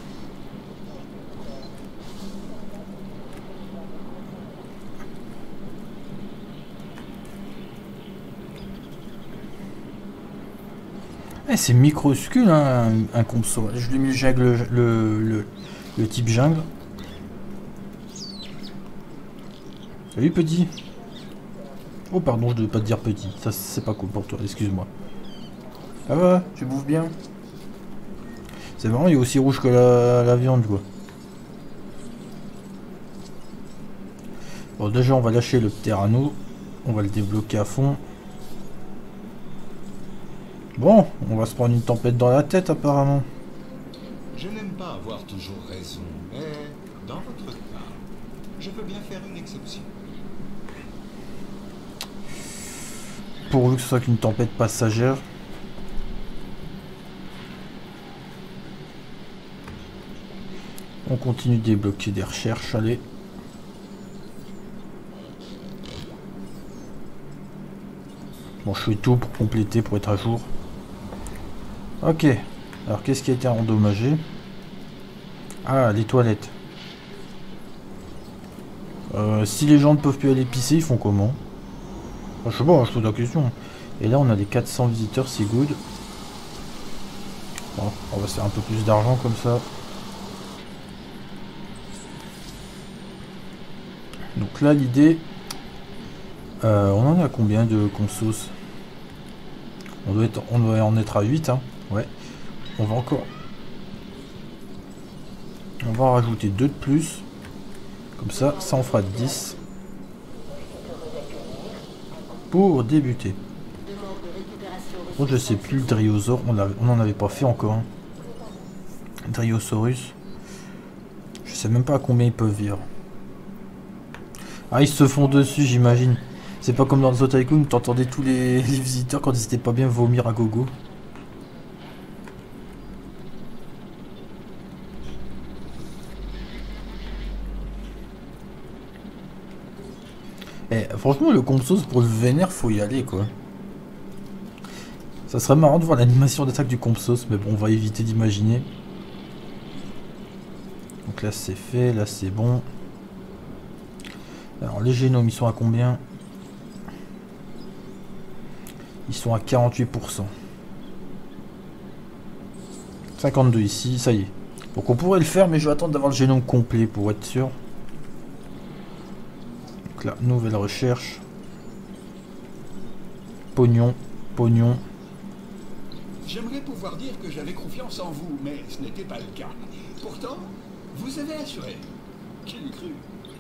Speaker 1: Eh, c'est microscule, hein, un, un compso. Je lui ai mis le, jungle, le, le, le type jungle. Salut petit. Oh pardon, je devais pas te dire petit, ça c'est pas cool pour toi, excuse-moi. Ah ouais, tu bouffes bien. C'est marrant, il est aussi rouge que la, la viande quoi. Bon déjà on va lâcher le pterano, on va le débloquer à fond. Bon, on va se prendre une tempête dans la tête apparemment.
Speaker 3: Je n'aime pas avoir toujours raison, mais dans votre cas, je peux bien faire une exception.
Speaker 1: Pourvu que ce soit qu'une tempête passagère. On continue de débloquer des recherches, allez. Bon, je fais tout pour compléter, pour être à jour. Ok. Alors, qu'est-ce qui a été endommagé? Ah, les toilettes. Euh, si les gens ne peuvent plus aller pisser, ils font comment? Je sais pas, je pose la question. Et là, on a les quatre cents visiteurs, c'est good. Bon, on va se faire un peu plus d'argent comme ça. Donc là, l'idée... Euh, on en a combien de consos? on doit, être, on doit en être à huit, hein. Ouais. On va encore... On va en rajouter deux de plus. Comme ça, ça en fera dix. Pour débuter. Bon, je sais plus le Dryosaur, on n'en avait pas fait encore. Hein. Dryosaurus. Je sais même pas à combien ils peuvent vivre. Ah, ils se font dessus, j'imagine. C'est pas comme dans le Tycoon, t'entendais tous les, les visiteurs quand ils étaient pas bien vomir à gogo. Eh, franchement, le Compsos pour le vénère, faut y aller quoi. Ça serait marrant de voir l'animation d'attaque du Compsos, mais bon, on va éviter d'imaginer. Donc là, c'est fait, là, c'est bon. Alors, les génomes, ils sont à combien? Ils sont à quarante-huit pour cent. cinquante-deux ici, ça y est. Donc on pourrait le faire, mais je vais attendre d'avoir le génome complet pour être sûr. Donc là, nouvelle recherche. Pognon, pognon.
Speaker 5: J'aimerais pouvoir dire que j'avais confiance en vous, mais ce n'était pas le cas. Pourtant, vous avez assuré. Qui l'eût cru?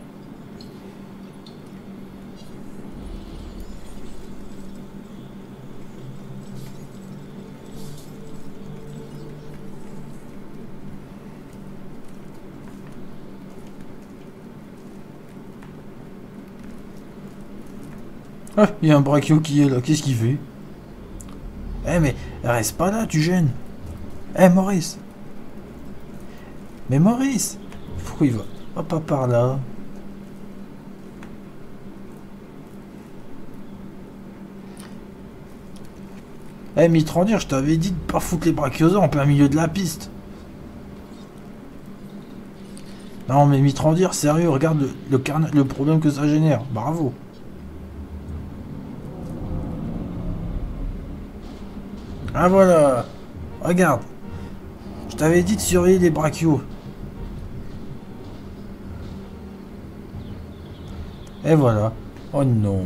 Speaker 1: Ah, il y a un brachio qui est là, qu'est-ce qu'il fait? Eh mais reste pas là, tu gênes. Eh Maurice. Mais Maurice, pourquoi il va? Ah, pas par là. Eh, Mitrandir, je t'avais dit de pas foutre les brachiosaures en plein milieu de la piste. Non, mais Mitrandir, sérieux, regarde le, le, carna... le problème que ça génère. Bravo. Ah, voilà. Regarde. Je t'avais dit de surveiller les brachios. Et voilà. Oh non.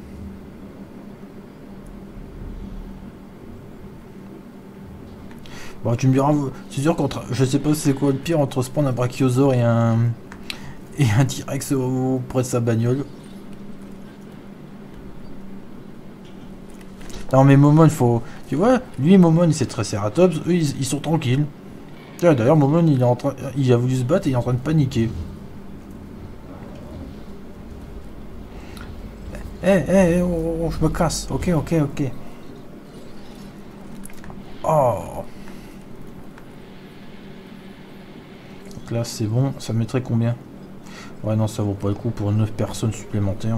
Speaker 1: Bon, tu me diras, c'est sûr qu'entre, je sais pas c'est quoi le pire entre se prendre un brachiosaure et un et un T-Rex auprès de sa bagnole. Non mais Momon, il faut, tu vois, lui Momon, c'est Triceratops, eux ils, ils sont tranquilles. D'ailleurs Momon, il est en train, il a voulu se battre et il est en train de paniquer. Eh, hey, eh, hey, oh, oh, je me casse. Ok, ok, ok. Oh. Donc là, c'est bon. Ça mettrait combien? Ouais, non, ça vaut pas le coup pour neuf personnes supplémentaires.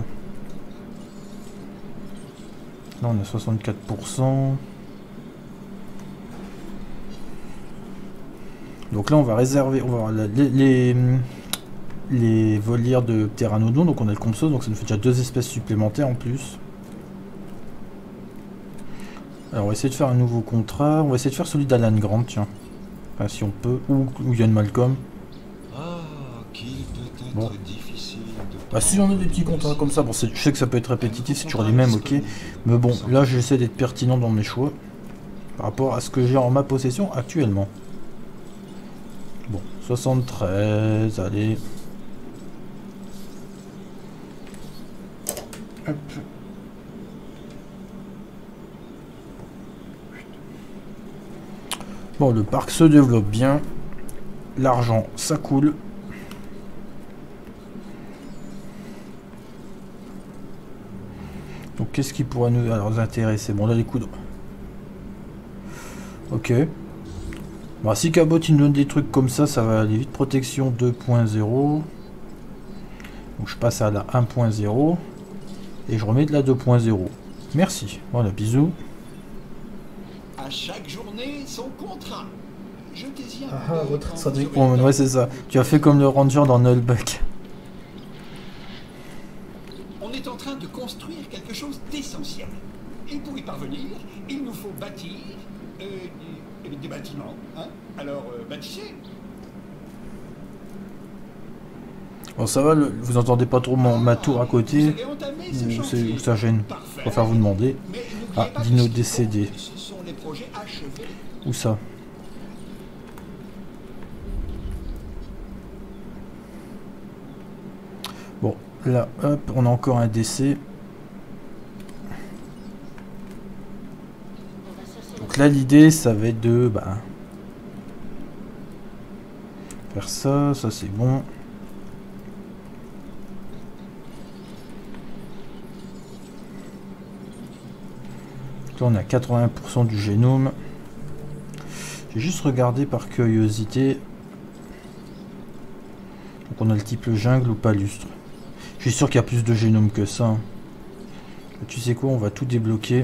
Speaker 1: Là, on a soixante-quatre pour cent. Donc là, on va réserver. On va avoir les, les, les volières de Pteranodon. Donc on a le Compsos. Donc ça nous fait déjà deux espèces supplémentaires en plus. Alors on va essayer de faire un nouveau contrat. On va essayer de faire celui d'Alan Grant, tiens. Enfin, si on peut. Ou, ou Ian Malcolm.
Speaker 3: Ah, qu'il peut être
Speaker 1: bon.
Speaker 3: difficile de...
Speaker 1: Bah si on a des petits contrats comme ça, bon je sais que ça peut être répétitif, c'est toujours les mêmes, ok. Mais bon, là j'essaie d'être pertinent dans mes choix. Par rapport à ce que j'ai en ma possession actuellement. Bon, soixante-treize, allez. Hop. Bon, le parc se développe bien. L'argent, ça coule. Donc, qu'est-ce qui pourrait nous, alors, nous intéresser? Bon, là, les coups de... Ok. Bon, si Cabot, il nous donne des trucs comme ça, ça va aller vite. Protection deux point zéro. Donc, je passe à la un point zéro. Et je remets de la deux point zéro. Merci. Voilà, bisous.
Speaker 5: À chaque journée, son contrat. Jetez-y un
Speaker 1: Ah,
Speaker 5: coup
Speaker 1: ah,
Speaker 5: d'œil
Speaker 1: votre
Speaker 5: quand
Speaker 1: stratégie
Speaker 5: vous
Speaker 1: pour
Speaker 5: aurez le
Speaker 1: ouais,
Speaker 5: temps.
Speaker 1: c'est ça. Tu as fait comme le ranger dans Nullbuck.
Speaker 5: On est en train de construire quelque chose d'essentiel. Et pour y parvenir, il nous faut bâtir euh, des, des bâtiments. Hein. Alors, euh, bâtissez.
Speaker 1: Bon, ça va, le, vous entendez pas trop mon, ma tour à côté?
Speaker 5: Vous avez entamé ce
Speaker 1: Ou
Speaker 5: chantier.
Speaker 1: ça gêne?
Speaker 5: Parfait.
Speaker 1: Je préfère vous demander.
Speaker 5: Mais n'oubliez
Speaker 1: Ah,
Speaker 5: pas que
Speaker 1: dino
Speaker 5: ce qui
Speaker 1: décédé.
Speaker 5: compte, ce sont les projets achevés.
Speaker 1: Où ça? Bon, là, hop, on a encore un décès.
Speaker 4: On va chercher
Speaker 1: Donc là, l'idée, ça va être de... Bah, faire ça, ça c'est bon. Là, on a quatre-vingts pour cent du génome. J'ai juste regardé par curiosité. Donc on a le type jungle ou palustre. Je suis sûr qu'il y a plus de génome que ça. Tu sais quoi, on va tout débloquer.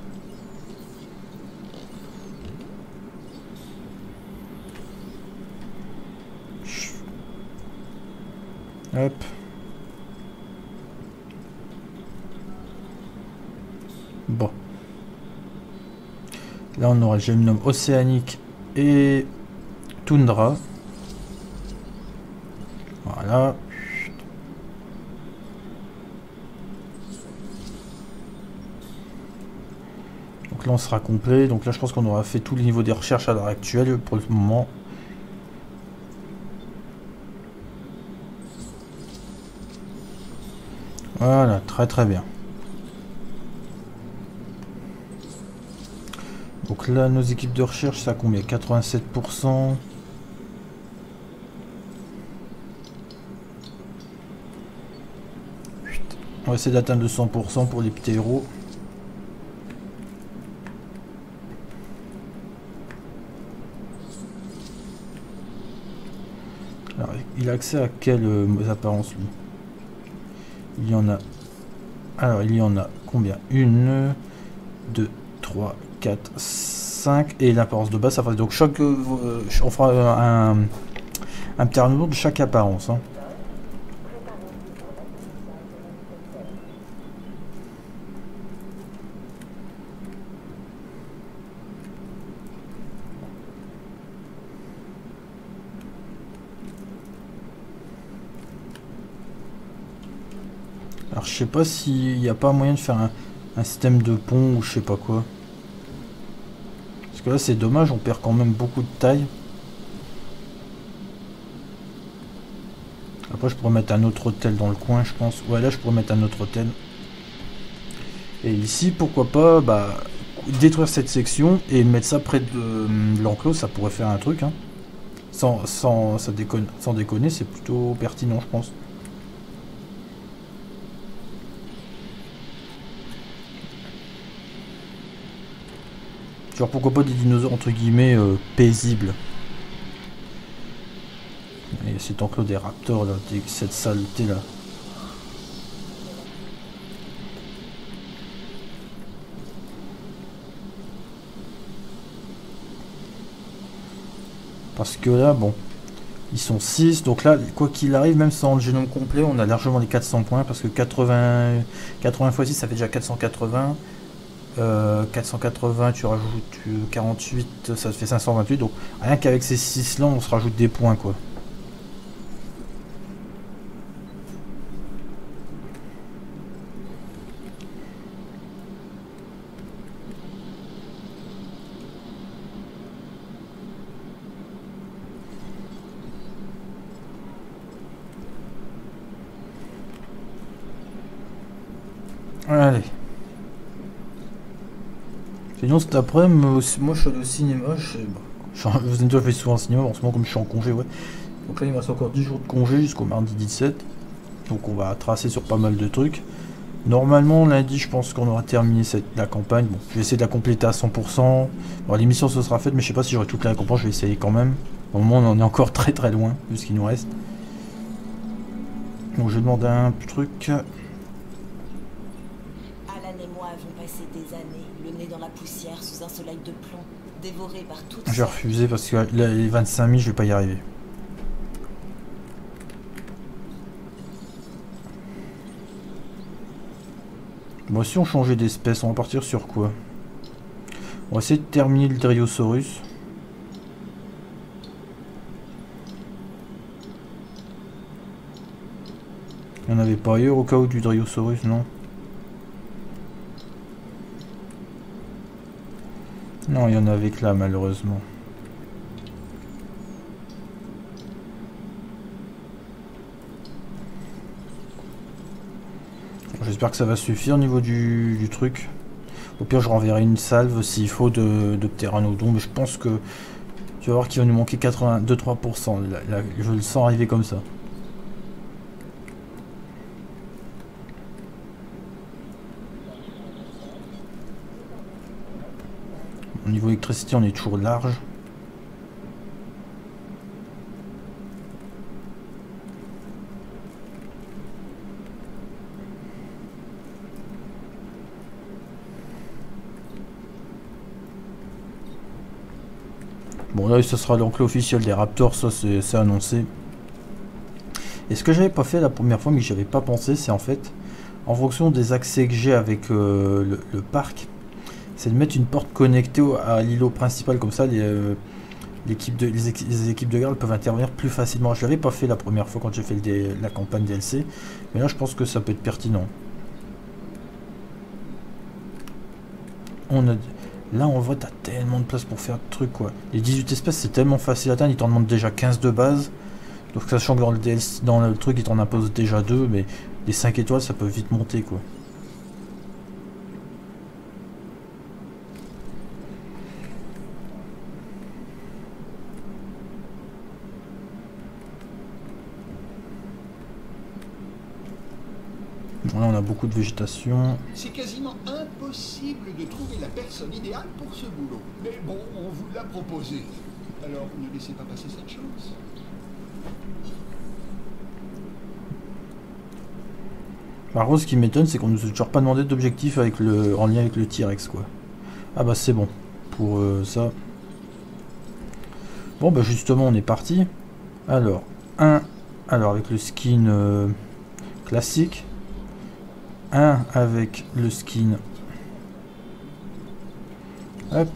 Speaker 1: Hop. Bon. Là on aura le génome océanique et toundra. Voilà. Donc là on sera complet. Donc là je pense qu'on aura fait tout le niveau des recherches à l'heure actuelle pour le moment. Voilà, très très bien. Donc là, nos équipes de recherche, ça a combien? quatre-vingt-sept pour cent. On va essayer d'atteindre le cent pour cent pour les ptéros. Alors, il a accès à quelles euh, apparences lui? Il y en a. Alors il y en a combien? Une, deux, trois, quatre, cinq. Et l'apparence de base, ça fait donc chaque. Euh, on fera un, un petit tour de chaque apparence. Hein. Alors je sais pas s'il n'y a pas moyen de faire un, un système de pont ou je sais pas quoi. Parce que là c'est dommage, on perd quand même beaucoup de taille. Après je pourrais mettre un autre hôtel dans le coin je pense. Ouais là je pourrais mettre un autre hôtel. Et ici pourquoi pas bah, détruire cette section et mettre ça près de, de l'enclos, ça pourrait faire un truc. Hein. Sans, sans, ça déconne, sans déconner c'est plutôt pertinent je pense. Genre pourquoi pas des dinosaures entre guillemets euh, paisibles. Et cet enclos des raptors là, cette saleté là. Parce que là bon, ils sont six, donc là quoi qu'il arrive, même sans le génome complet, on a largement les quatre cents points parce que quatre-vingts, quatre-vingts fois six ça fait déjà quatre cent quatre-vingts. Euh, quatre cent quatre-vingts, tu rajoutes quarante-huit, ça te fait cinq cent vingt-huit, donc rien qu'avec ces six là on se rajoute des points quoi. Allez. Sinon cet après-midi, moi je suis allé au cinéma, je, bah, je, vous avez déjà fait souvent au cinéma, en ce moment comme je suis en congé, ouais. Donc là il me reste encore dix jours de congé jusqu'au mardi dix-sept. Donc on va tracer sur pas mal de trucs. Normalement lundi je pense qu'on aura terminé cette, la campagne. Bon, je vais essayer de la compléter à cent pour cent. Bon, l'émission se sera faite mais je sais pas si j'aurai toute la récompense, je vais essayer quand même. Au moment on en est encore très très loin, vu ce qu'il nous reste. Donc je demande un truc.
Speaker 2: Des années, le nez dans la poussière, sous un soleil de plomb, dévoré par toutes...
Speaker 1: Je vais refuser parce que là, les vingt-cinq mille, je vais pas y arriver. Bon, si on changeait d'espèce, on va partir sur quoi? On va essayer de terminer le Dryosaurus. Il n'y en avait pas ailleurs au cas où du Dryosaurus, non? Non, il y en avait que là, malheureusement. J'espère que ça va suffire au niveau du, du truc. Au pire, je renverrai une salve s'il faut de, de pteranodon. Mais je pense que tu vas voir qu'il va nous manquer quatre-vingt-deux à trois pour cent. Là, là, je le sens arriver comme ça. Au niveau électricité, on est toujours large. Bon là, ce sera l'enclos officiel des Raptors, ça c'est annoncé. Et ce que j'avais pas fait la première fois, mais que j'avais pas pensé, c'est en fait, en fonction des accès que j'ai avec euh, le, le parc, c'est de mettre une porte connectée à l'îlot principal, comme ça les, euh, l'équipe de, les, équ les équipes de garde peuvent intervenir plus facilement. Je l'avais pas fait la première fois quand j'ai fait le dé, la campagne D L C, mais là je pense que ça peut être pertinent. On a, là en vrai t'as tellement de place pour faire de trucs quoi. Les dix-huit espèces c'est tellement facile à atteindre, ils t'en demandent déjà quinze de base. Donc sachant que dans le D L C, dans le truc ils t'en imposent déjà deux, mais les cinq étoiles ça peut vite monter quoi. Là on a beaucoup de végétation.
Speaker 5: C'est quasiment impossible de trouver la personne idéale pour ce boulot. Mais bon, on vous l'a proposé. Alors ne laissez pas passer cette chance.
Speaker 1: Par contre, ce qui m'étonne, c'est qu'on nous a toujours pas demandé d'objectif avec le en lien avec le T-Rex, quoi. Ah bah c'est bon pour euh, ça. Bon bah justement, on est parti. Alors, un, alors avec le skin euh, classique, un avec le skin. Hop.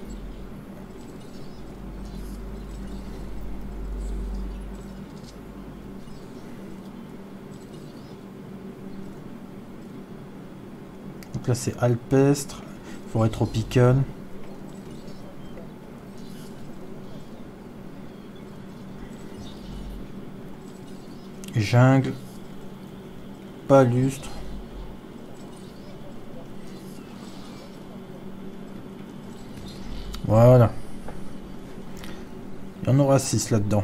Speaker 1: Donc là c'est alpestre, forêt tropicale. Jungle, palustre. Voilà. Il y en aura six là-dedans.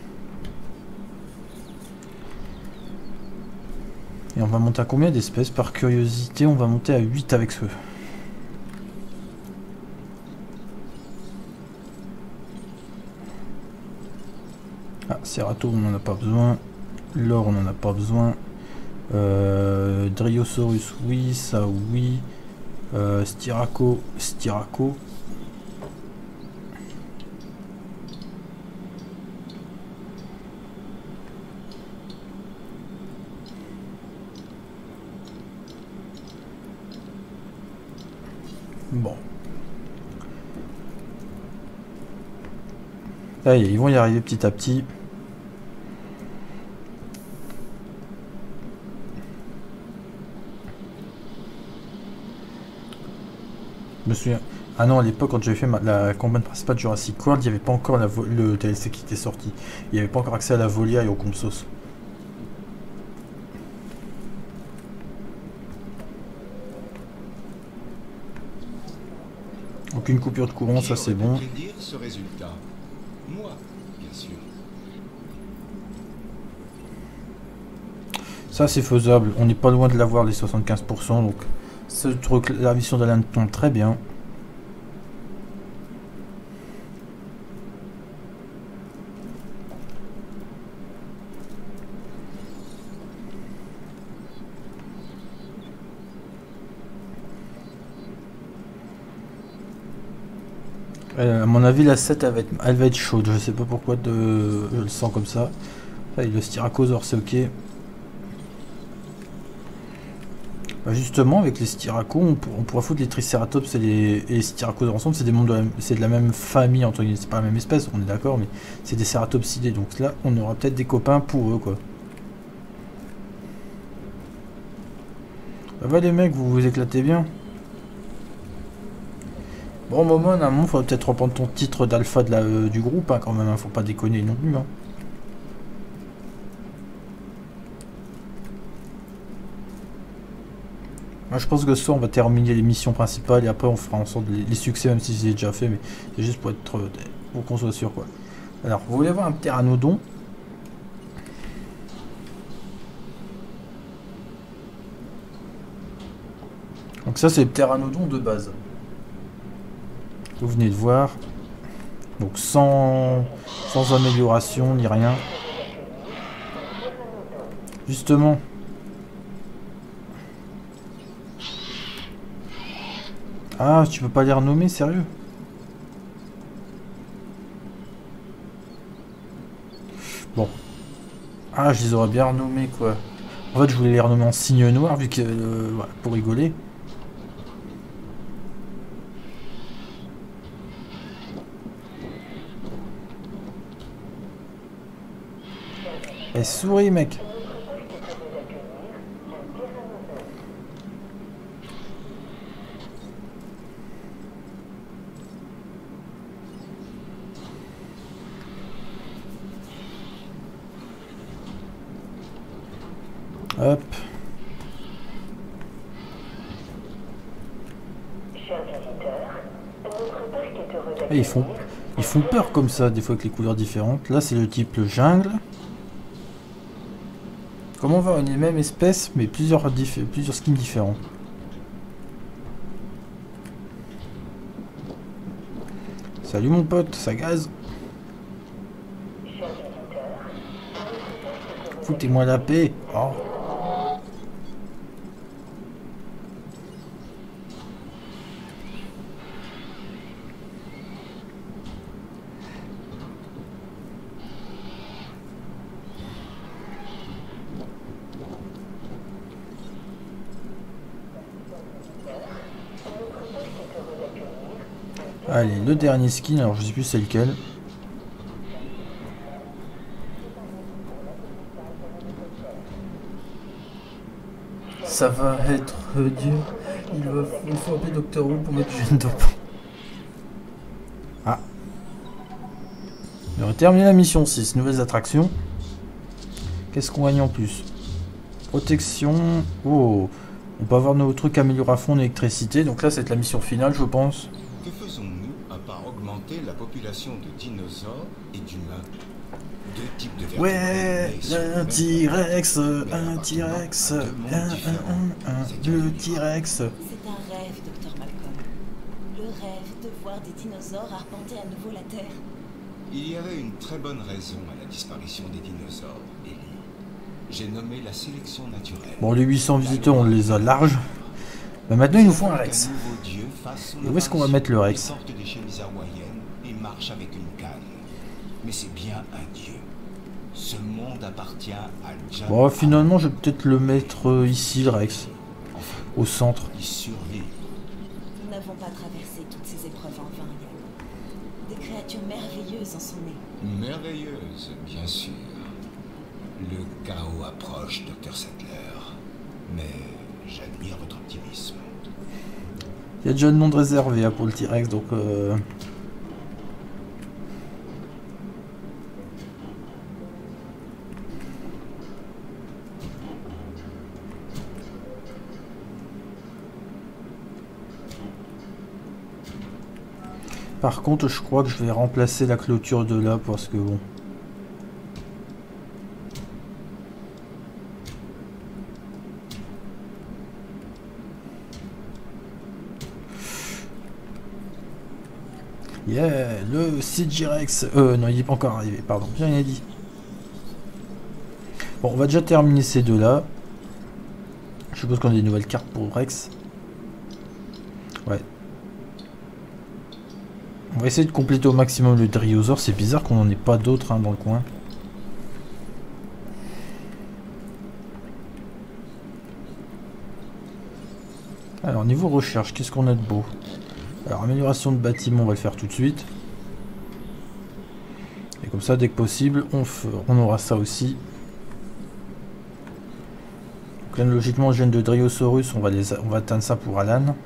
Speaker 1: Et on va monter à combien d'espèces? Par curiosité, on va monter à huit avec ce. Ah, Cerato, on n'en a pas besoin. L'or, on n'en a pas besoin. Euh, Dryosaurus, oui, ça, oui. Euh, Styraco, Styraco. Bon. Là, ils vont y arriver petit à petit. Je me souviens. Ah non, à l'époque, quand j'avais fait ma, la campagne principale de Jurassic World, il n'y avait pas encore la le D L C qui était sorti. Il n'y avait pas encore accès à la Volia et au Compsos. Aucune coupure de courant, ça c'est bon.
Speaker 3: Dire ce résultat? Moi, bien sûr.
Speaker 1: Ça c'est faisable, on n'est pas loin de l'avoir les soixante-quinze pour cent, donc ce truc, la mission d'Alan tombe très bien. Euh, à mon avis la sept elle va être, elle va être chaude, je sais pas pourquoi de, je le sens comme ça. Là, le Styracosaure c'est ok. Bah justement avec les Styraco on, pour, on pourrait foutre les Triceratops et les, et les Styracosaures ensemble, c'est des mondes de la, c'est de la même famille entre guillemets, c'est pas la même espèce, on est d'accord, mais c'est des Ceratopsidés, donc là on aura peut-être des copains pour eux quoi. Bah, bah les mecs, vous vous éclatez bien. Bon, Momon, à un moment, il faudrait peut-être reprendre ton titre d'alpha de la, euh, du groupe, hein, quand même, hein, faut pas déconner non plus. Hein. Moi, je pense que ce soir, on va terminer les missions principales et après, on fera en sorte les, les succès, même si c'est déjà fait, mais c'est juste pour être euh, pour qu'on soit sûr, quoi. Alors, vous voulez voir un pteranodon? Donc ça, c'est le pteranodon de base. Vous venez de voir, donc sans, sans amélioration ni rien. Justement, ah, tu peux pas les renommer, sérieux? Bon, ah, je les aurais bien renommés quoi. En fait, je voulais les renommer en signe noir vu que euh, voilà, pour rigoler. Eh, souris, mec. Hop. Et ils font, ils font peur comme ça, des fois avec les couleurs différentes. Là, c'est le type le jungle. Comment on va une même espèce, mais plusieurs, plusieurs skins différents. Salut mon pote, ça gaze. Foutez-moi la paix. Oh. Allez, le dernier skin, alors je sais plus c'est lequel. Ça va être dur. Il va il faut appeler Docteur Who pour mettre du gène dopant. Ah. On aurait terminé la mission six, nouvelles attractions. Qu'est-ce qu'on gagne en plus? Protection. Oh. On peut avoir nos trucs améliorés à fond en électricité. Donc là, c'est la mission finale, je pense.
Speaker 3: Que faisons-nous à part augmenter la population de dinosaures et d'humains? Deux types de vertébrés,
Speaker 1: Ouais,
Speaker 3: mais
Speaker 1: un
Speaker 3: sur
Speaker 1: T-Rex,
Speaker 3: mais
Speaker 1: un T-Rex, un, un, un, un,
Speaker 3: C'est
Speaker 1: le
Speaker 3: une
Speaker 1: T-Rex.
Speaker 2: C'est un rêve, docteur Malcolm. Le rêve de voir des dinosaures arpenter à nouveau la Terre.
Speaker 3: Il y avait une très bonne raison à la disparition des dinosaures, Ellie. J'ai nommé la sélection naturelle.
Speaker 1: Bon, les huit cents visiteurs, on les a larges. Mais maintenant, il nous faut un Rex.
Speaker 3: nouveau dieu fasse son
Speaker 1: Et où est-ce qu'on va mettre le Rex?
Speaker 3: Il porte des chemises hawaïennes et marche avec une canne. Mais c'est bien un dieu. Ce monde appartient à John.
Speaker 1: Bon, finalement, je vais peut-être le mettre euh, ici, le Rex.
Speaker 3: Enfin,
Speaker 1: Au centre.
Speaker 3: il survit.
Speaker 2: Nous n'avons pas traversé toutes ces épreuves en vain, Yann. Des créatures merveilleuses en sont nées.
Speaker 3: Merveilleuse, bien sûr. Le chaos approche, docteur Sattler. Mais j'admire votre optimisme.
Speaker 1: Il y a déjà le nom de réservé hein, pour le T-Rex, donc... Euh... Par contre, je crois que je vais remplacer la clôture de là parce que bon... Yeah, le C G Rex. Euh, non, il n'est pas encore arrivé, pardon, j'ai rien dit. Bon, on va déjà terminer ces deux-là. Je suppose qu'on a des nouvelles cartes pour Rex. Ouais. On va essayer de compléter au maximum le Dryosaur. C'est bizarre qu'on n'en ait pas d'autres hein, dans le coin. Alors, niveau recherche, qu'est-ce qu'on a de beau? Alors, amélioration de bâtiment, on va le faire tout de suite. Et comme ça, dès que possible, on, on aura ça aussi. Donc là, logiquement, le gène de Dryosaurus, on va, les, on va atteindre ça pour Alan.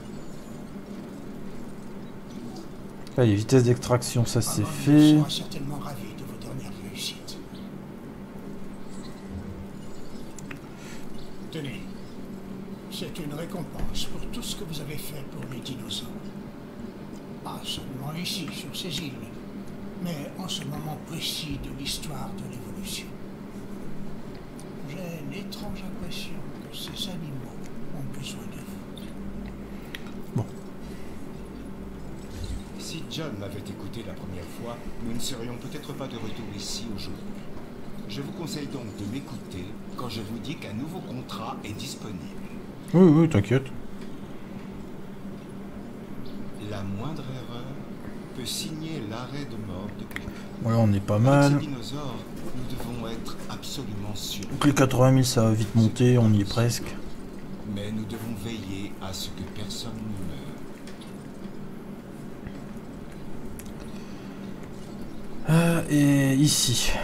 Speaker 1: Là, les vitesses d'extraction, ça c'est fait.
Speaker 5: Il sera certainement ravi de vos dernières réussites. Tenez, c'est une récompense pour tout ce que vous avez fait pour les dinosaures. Pas seulement ici, sur ces îles, mais en ce moment précis de l'histoire de l'évolution. J'ai l'étrange impression que ces animaux ont besoin de vous.
Speaker 1: Bon.
Speaker 3: Si John m'avait écouté la première fois, nous ne serions peut-être pas de retour ici aujourd'hui. Je vous conseille donc de m'écouter quand je vous dis qu'un nouveau contrat est disponible.
Speaker 1: Oui, oui, t'inquiète.
Speaker 3: La moindre erreur peut signer l'arrêt de mort de quelqu'un.
Speaker 1: Voilà, on est pas
Speaker 3: Avec
Speaker 1: mal.
Speaker 3: ces dinosaures, nous devons être absolument sûrs.
Speaker 1: Donc les quatre-vingt mille, ça va vite monter, on y est presque.
Speaker 3: Mais nous devons veiller à ce que personne ne meure.
Speaker 1: Euh, et ici.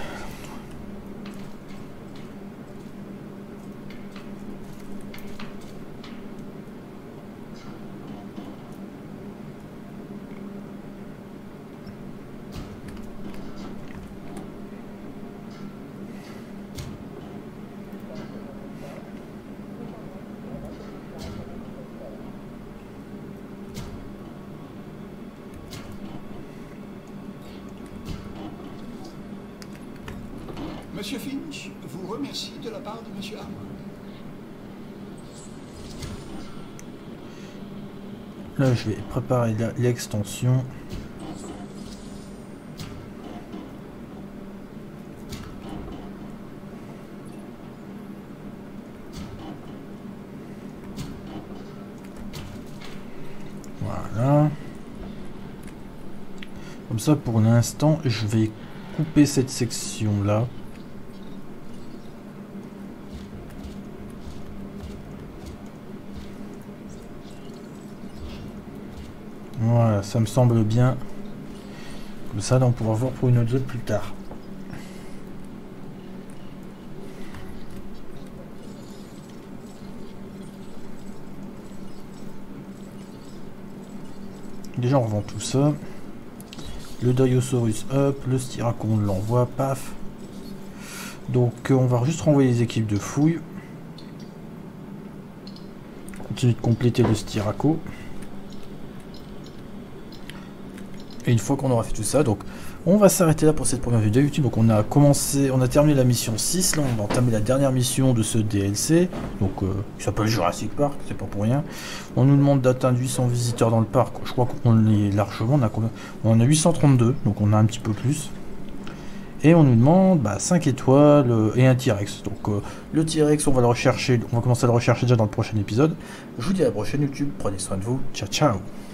Speaker 5: Monsieur Finch vous remercie de la part de Monsieur Hammond.
Speaker 1: Là, je vais préparer l'extension. Voilà. Comme ça, pour l'instant, je vais couper cette section-là. Voilà, ça me semble bien. Comme ça, là, on pourra voir pour une autre zone plus tard. Déjà, on revend tout ça. Le Diosaurus up, le Styraco, on l'envoie, paf. Donc, euh, on va juste renvoyer les équipes de fouilles. Continue de compléter le Styraco. Et une fois qu'on aura fait tout ça, donc on va s'arrêter là pour cette première vidéo YouTube. Donc on a commencé, on a terminé la mission six, là on va entamer la dernière mission de ce D L C, donc euh, qui s'appelle Jurassic Park, c'est pas pour rien. On nous demande d'atteindre huit cents visiteurs dans le parc, je crois qu'on est largement, on a, combien on a huit cent trente-deux, donc on a un petit peu plus. Et on nous demande bah, cinq étoiles et un T-Rex. Donc euh, le T-Rex, on va le rechercher, on va commencer à le rechercher déjà dans le prochain épisode. Je vous dis à la prochaine YouTube, prenez soin de vous, ciao ciao.